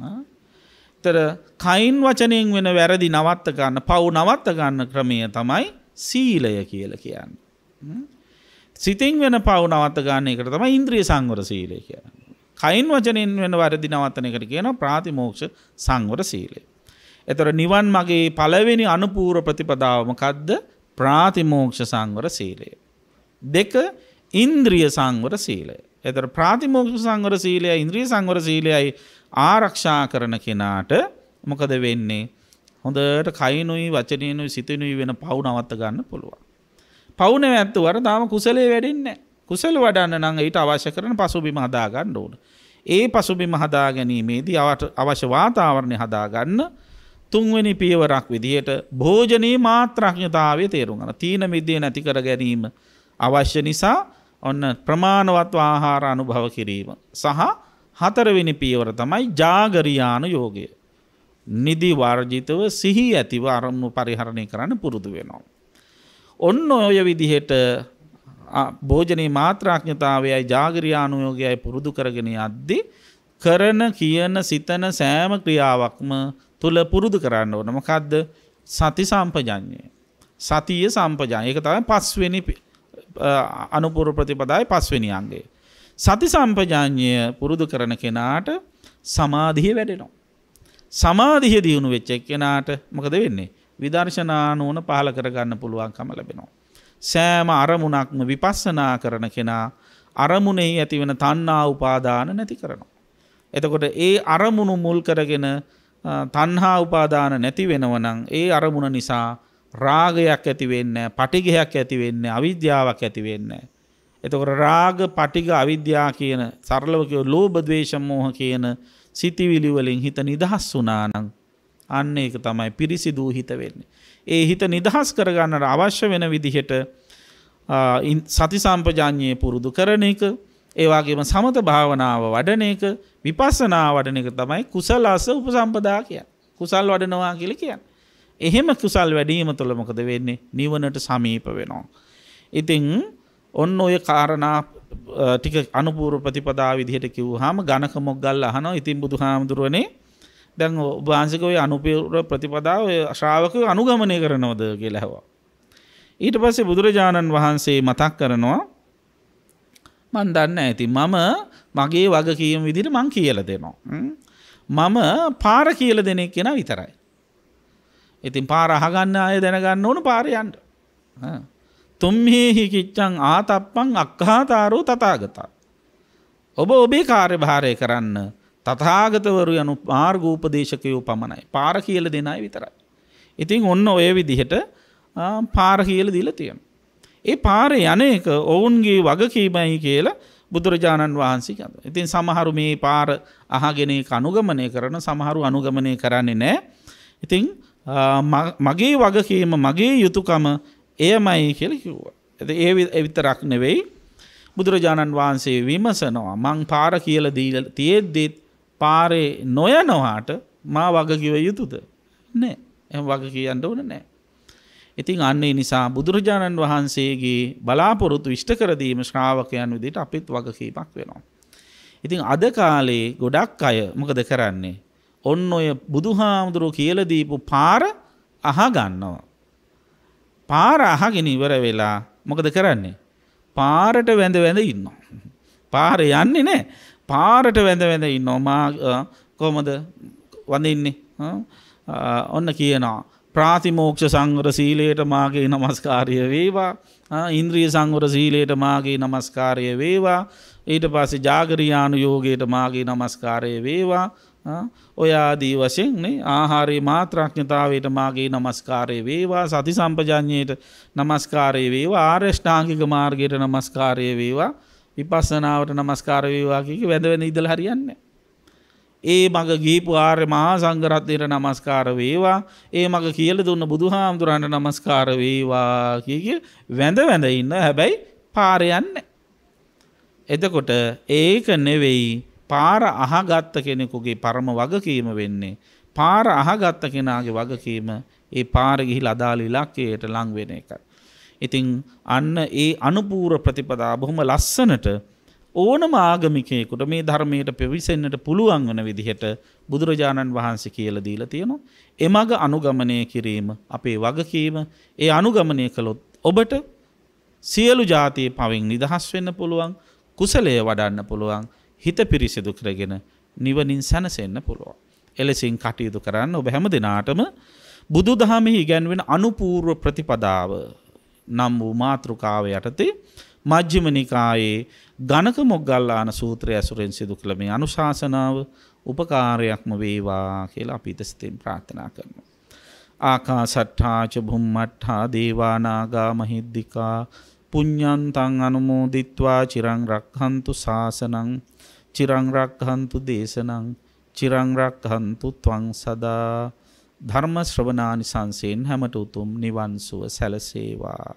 ඒතර කයින් වචනයෙන් වෙන වැරදි නවත්ත ගන්න, පව් නවත්ත ගන්න ක්‍රමය තමයි සීලය කියලා කියන්නේ. සිතින් වෙන පව් නවත්ත ගන්න එකට තමයි ඉන්ද්‍රිය සංවර සීලය කියන්නේ. කයින් වචනෙන් වෙන වැරදි නවත්තන එකට කියනවා ප්‍රාතිමෝක්ෂ සංවර සීලය. එතකොට නිවන් මාගේ පළවෙනි අනුපූර්ව ප්‍රතිපදාව මොකද්ද? ප්‍රාතිමෝක්ෂ සංවර සීලය. දෙක ඉන්ද්‍රිය සංවර සීලය. එතකොට ප්‍රාතිමෝක්ෂ සංවර සීලයයි ඉන්ද්‍රිය සංවර සීලයයි ආරක්ෂා කරන කෙනාට මොකද වෙන්නේ? හොඳට කයිනුයි වචනිනුයි සිතිනුයි වෙන පව් නවත්ත ගන්න පුළුවන්. පව් නැවැත්තුවර තාම කුසලයේ වැඩෙන්නේ නැහැ. කුසල වඩන්න නම් ඊට අවශ්‍ය කරන පසුබිම හදා ගන්න ඕන. ඒ පසුබිම හදා ගැනීමේදී අවශ්‍ය වාතාවරණය හදා ගන්න තුන්වෙනි පියවරක් විදිහට භෝජනීය මාත්‍රඥතාවය තේරුම් ගන්න. තීන මිද්දේ නැති කර ගැනීම අවශ්‍ය නිසා ඔන්න ප්‍රමාණවත් ආහාර අනුභව කිරීම සහ හතරවෙනි පියවර තමයි ජාගරියාන යෝගය. නිදි වර්ජිතව සිහි ඇතිව අරමුණු පරිහරණය කරන්න පුරුදු වෙනවා. ඔන්න ඔය විදිහට භෝජනීය මාත්‍රඥතාවයයි ජාගරියානුයෝගයයි පුරුදු කරගෙන යද්දී කරන කියන සිතන සෑම ක්‍රියාවක්ම තුල පුරුදු කරන්න ඕන. මොකද්ද? සති සම්පජඤ්ඤය. සතිය සම්පජඤ්ඤය. ඒක තමයි පස්වෙනි අනුපූර්ව ප්‍රතිපදාවේ පස්වෙනි අංගය. සති සම්පජඤ්ඤය පුරුදු කරන කෙනාට සමාධිය වැඩෙනවා. සමාධිය දියුණු වෙච්ච කෙනාට මොකද වෙන්නේ? විදර්ශනා නුවණ පහළ කරගන්න පුළුවන්කම ලැබෙනවා. සෑම අරමුණක්ම විපස්සනා කරන කෙනා අරමුණෙහි ඇතිවන තණ්හා උපාදාන නැති කරනවා. එතකොට ඒ අරමුණු මුල් කරගෙන තණ්හා උපාදාන නැති වෙනවා නම් ඒ අරමුණ නිසා රාගයක් ඇති වෙන්නේ නැහැ, පටිඝයක් ඇති වෙන්නේ නැහැ, අවිද්‍යාවක් ඇති වෙන්නේ නැහැ. එතකොට රාග, පටිඝ, අවිද්‍යාව කියන සරලව කිය ලෝභ, ද්වේෂ, මෝහ කියන සිතිවිලි වලින් හිත නිදහස් වුණා නම් අන්න ඒක තමයි පිරිසිදු හිත වෙන්නේ. ඒ හිත නිදහස් කරගන්නට අවශ්‍ය වෙන විදිහට සති සම්පජාඤ්ඤය පුරුදු කරන එක, ඒ වගේම සමත භාවනාව වඩන එක, විපස්සනා වඩන එක තමයි කුසලස උපසම්පදා කියන්නේ. කුසල් වඩනවා කියලා කියන්නේ. එහෙම කුසල් වැඩිම තුළ මොකද වෙන්නේ? නිවනට සමීප වෙනවා. ඉතින් ඔන්න ඔය කාරණා ටික අනුපූර්ව ප්‍රතිපදා විදිහට කිව්වහම ගණක මොග්ගල්ල අහනවා. ඉතින් බුදුහාමුදුරුවනේ දැන් ඔබ වහන්සේක ඔය අනුපූර්ව ප්‍රතිපදාව ඔය ශ්‍රාවකයෝ අනුගමනය කරනවද කියලා ඇහුවා. ඊට පස්සේ බුදුරජාණන් වහන්සේ මතක් කරනවා මන් දන්නේ නැහැ. ඉතින් මම මගේ වගකීම විදිහට මං කියලා දෙනවා. මම පාර කියලා දෙන කෙනා විතරයි. ඉතින් පාර අහගන්න අය දැනගන්න ඕන පාරේ යන්න. තුම්හි කිච්ඡං ආතප්පං අක්ඛාතාරෝ තථාගතා. ඔබ ඔබේ කාර්යභාරය කරන්න තථාගතවරු යනු මාර්ගෝපදේශකයෝ පමණයි. පාර කියලා දෙන අය විතරයි. ඉතින් ඔන්න ඔය විදිහට පාර කියලා දීලා තියෙනවා. ඒ පාරේ යන්නේක ඔවුන්ගේ වගකීමයි කියලා බුදුරජාණන් වහන්සේ කියනවා. ඉතින් සමහරු මේ පාර අහගෙන ඒක අනුගමනය කරන, සමහරු අනුගමනය කරන්නේ නැහැ. ඉතින් මගේ වගකීම මගේ යුතුයකම එයමයි කියලා කිව්වා. ඒ විතරක් නෙවෙයි බුදුරජාණන් වහන්සේ විමසනවා මං පාර කියලා දීලා තියෙද්දි පාරේ නොයනවාට මා වග කිව යුතුද? නෑ. එහෙම වග කියන්න ඕන නෑ. ඉතින් අන්න ඒ නිසා බුදුරජාණන් වහන්සේගේ බලාපොරොත්තු ඉෂ්ට කර දීම ශ්‍රාවකයන් විදිහට අපිත් වගකීමක් වෙනවා. ඉතින් අද කාලේ ගොඩක් අය මොකද කරන්නේ? ඔන්න ඔය බුදුහාමුදුරුවෝ කියලා දීපු පාර අහගන්නවා. පාර අහගෙන ඉවර වෙලා මොකද කරන්නේ? පාරට වැඳ වැඳ ඉන්නවා. පාරේ යන්නේ නැහැ. පාරට වැඳ වැඳ ඉන්නවා. මා කොහමද වඳින්නේ? ඔන්න කියනවා ප්‍රාතිමෝක්ෂ සංවර සීලයට මාගේ নমස්කාරය වේවා. ඉන්ද්‍රිය සංවර සීලයට මාගේ নমස්කාරය වේවා. ඊට පස්සේ ජාගරියානු යෝගයට මාගේ নমස්කාරය වේවා. ඔය ආදී වශයෙන් නේ ආහාරයේ මාත්‍රාඥතාවයට මාගේ নমස්කාරය වේවා. සති සම්පජාඤ්ඤයට নমස්කාරය වේවා. ආරෂ්ඨාංගික මාර්ගයට নমස්කාරය වේවා. විපස්සනාවට নমස්කාර වේවා කිය වැඳ වැඳ ඉඳලා හරියන්නේ. ඒ මග ගිහිපු ආර්ය මහා සංඝරත්නයට নমස්කාර වේවා. ඒ මග කියලා දුන්න බුදුහාමුදුරන්ට নমස්කාර වේවා කිය වැඳ වැඳ ඉන්න. හැබැයි පාරේ යන්නේ. එතකොට ඒක නෙවෙයි පාර අහගත්ත කෙනෙකුගේ පරම වගකීම වෙන්නේ. පාර අහගත්ත කෙනාගේ වගකීම ඒ පාර ගිහිලා අදාළ ඉලක්කයට ලං වෙන එකයි. ඉතින් අන්න ඒ අනුපූර්ව ප්‍රතිපදා බොහොම ලස්සනට ඕනම ආගමිකයෙකුට මේ ධර්මයට පිවිසෙන්නට පුළුවන් වන විදිහට බුදුරජාණන් වහන්සේ කියලා දීලා තියෙනවා. එමග අනුගමනය කිරීම අපේ වගකීම. ඒ අනුගමනය කළොත් ඔබට සියලු જાතියේ පවෙන් නිදහස් වෙන්න පුළුවන්. කුසලයේ වඩන්න පුළුවන්. හිත පිරිසිදු කරගෙන නිවනින් සැනසෙන්න පුළුවන්. එලෙසින් කටයුතු කරන්න ඔබ හැම දිනාටම බුදුදහමෙහි ඉගැන්වෙන අනුපූර්ව ප්‍රතිපදාව නම් වූ මාතෘකාව යටතේ මජ්ක්‍ධිම නිකායේ ගණක මොග්ගල්ලාන සූත්‍රය ඇසුරෙන් සිදු කළ මේ අනුශාසනාව උපකාරයක්ම වේවා කියලා අපි සිතින් ප්‍රාර්ථනා කරනවා. ආකාසට්ඨා ච භුම්මට්ඨා දේවා නාග මහිද්దికා පුඤ්ඤන්තං අනුමෝදිත්වා චිරං රක්ඛන්තු ශාසනං චිරං රක්ඛන්තු දේශනං චිරං රක්ඛන්තු ත්වං සදා. ධර්ම ශ්‍රවණානිසංසයෙන් හැමට උතුම් නිවන් සුව සැලසේවා.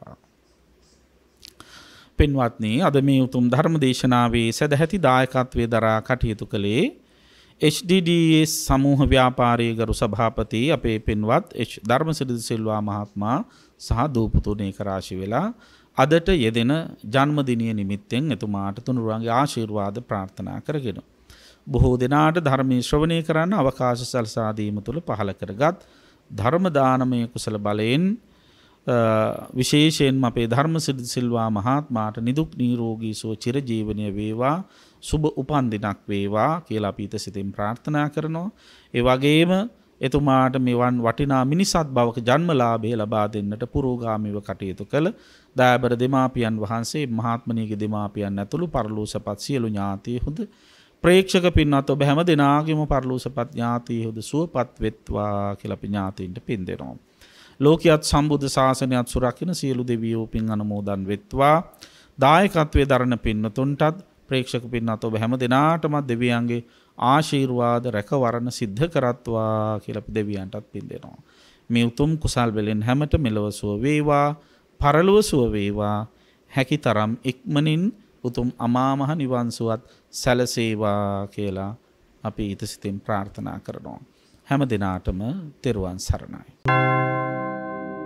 පින්වත්නි, අද මේ උතුම් ධර්ම දේශනාවේ සදැහැති දායකත්වයේ දරා කටයුතු කළේ HDDS සමූහ ව්‍යාපාරයේ ගරු සභාපති අපේ පින්වත් ධර්මසිරි සිල්වා මහත්මයා සහ දූපුතුනේ කරාශි වෙලා අදට යෙදෙන ජන්මදිනය නිමිත්තෙන් එතුමාට තුනුරුවන්ගේ ආශිර්වාද ප්‍රාර්ථනා කරගෙන බොහෝ දෙනාට ධර්මයේ ශ්‍රවණය කරන්න අවකාශ සලසා දීම තුළ පහළ කරගත් ධර්ම දානමය කුසල බලයෙන් විශේෂයෙන්ම අපේ ධර්මසිරි සිල්වා මහත්මයාට නිදුක් නිරෝගී සුව චිරජීවනීය වේවා. සුබ උපන් දිනක් වේවා කියලා අපි සිතින් ප්‍රාර්ථනා කරනවා. ඒ වගේම එතුමාට මෙවන් වටිනා මිනිසත් භවක ජන්මලාභය ලබා දෙන්නට පුරෝගාමීව කටයුතු කළ දයාබර දෙමාපියන් වහන්සේ මහත්මණීගේ දෙමාපියන් ඇතුළු පරලෝසපත් සියලු ඥාතීහුද ප්‍රේක්ෂක පින්වත් ඔබ හැම දෙනාගේම පරලෝසපත් ඥාතීහුද සුවපත් වෙත්වා කියලා අපි ඥාතීන්ට පින් දෙනවා. ලෝකියත් සම්බුද්ධ ශාසනයත් සුරකින්න සියලු දෙවියෝ පින් අනුමෝදන් වෙත්වා. දායකත්වයේ දරණ පින්වතුන්ටත් ප්‍රේක්ෂක පින්වත් ඔබ හැම දෙනාටම දෙවියන්ගේ ආශිර්වාද රැකවරණ සිද්ධ කරත්වා කියලා අපි දෙවියන්ටත් පින් දෙනවා. මේ උතුම් කුසල් වලින් හැමත මෙලව සුව වේවා, පරලොව සුව වේවා. හැකිතරම් ඉක්මනින් උතුම් අමා මහ නිවන් සුවත් සැලසේවා කියලා අපි ඊට සිතින් ප්‍රාර්ථනා කරනවා. හැම දිනාටම තෙරුවන් සරණයි. मोहक्षयो निब्बानं,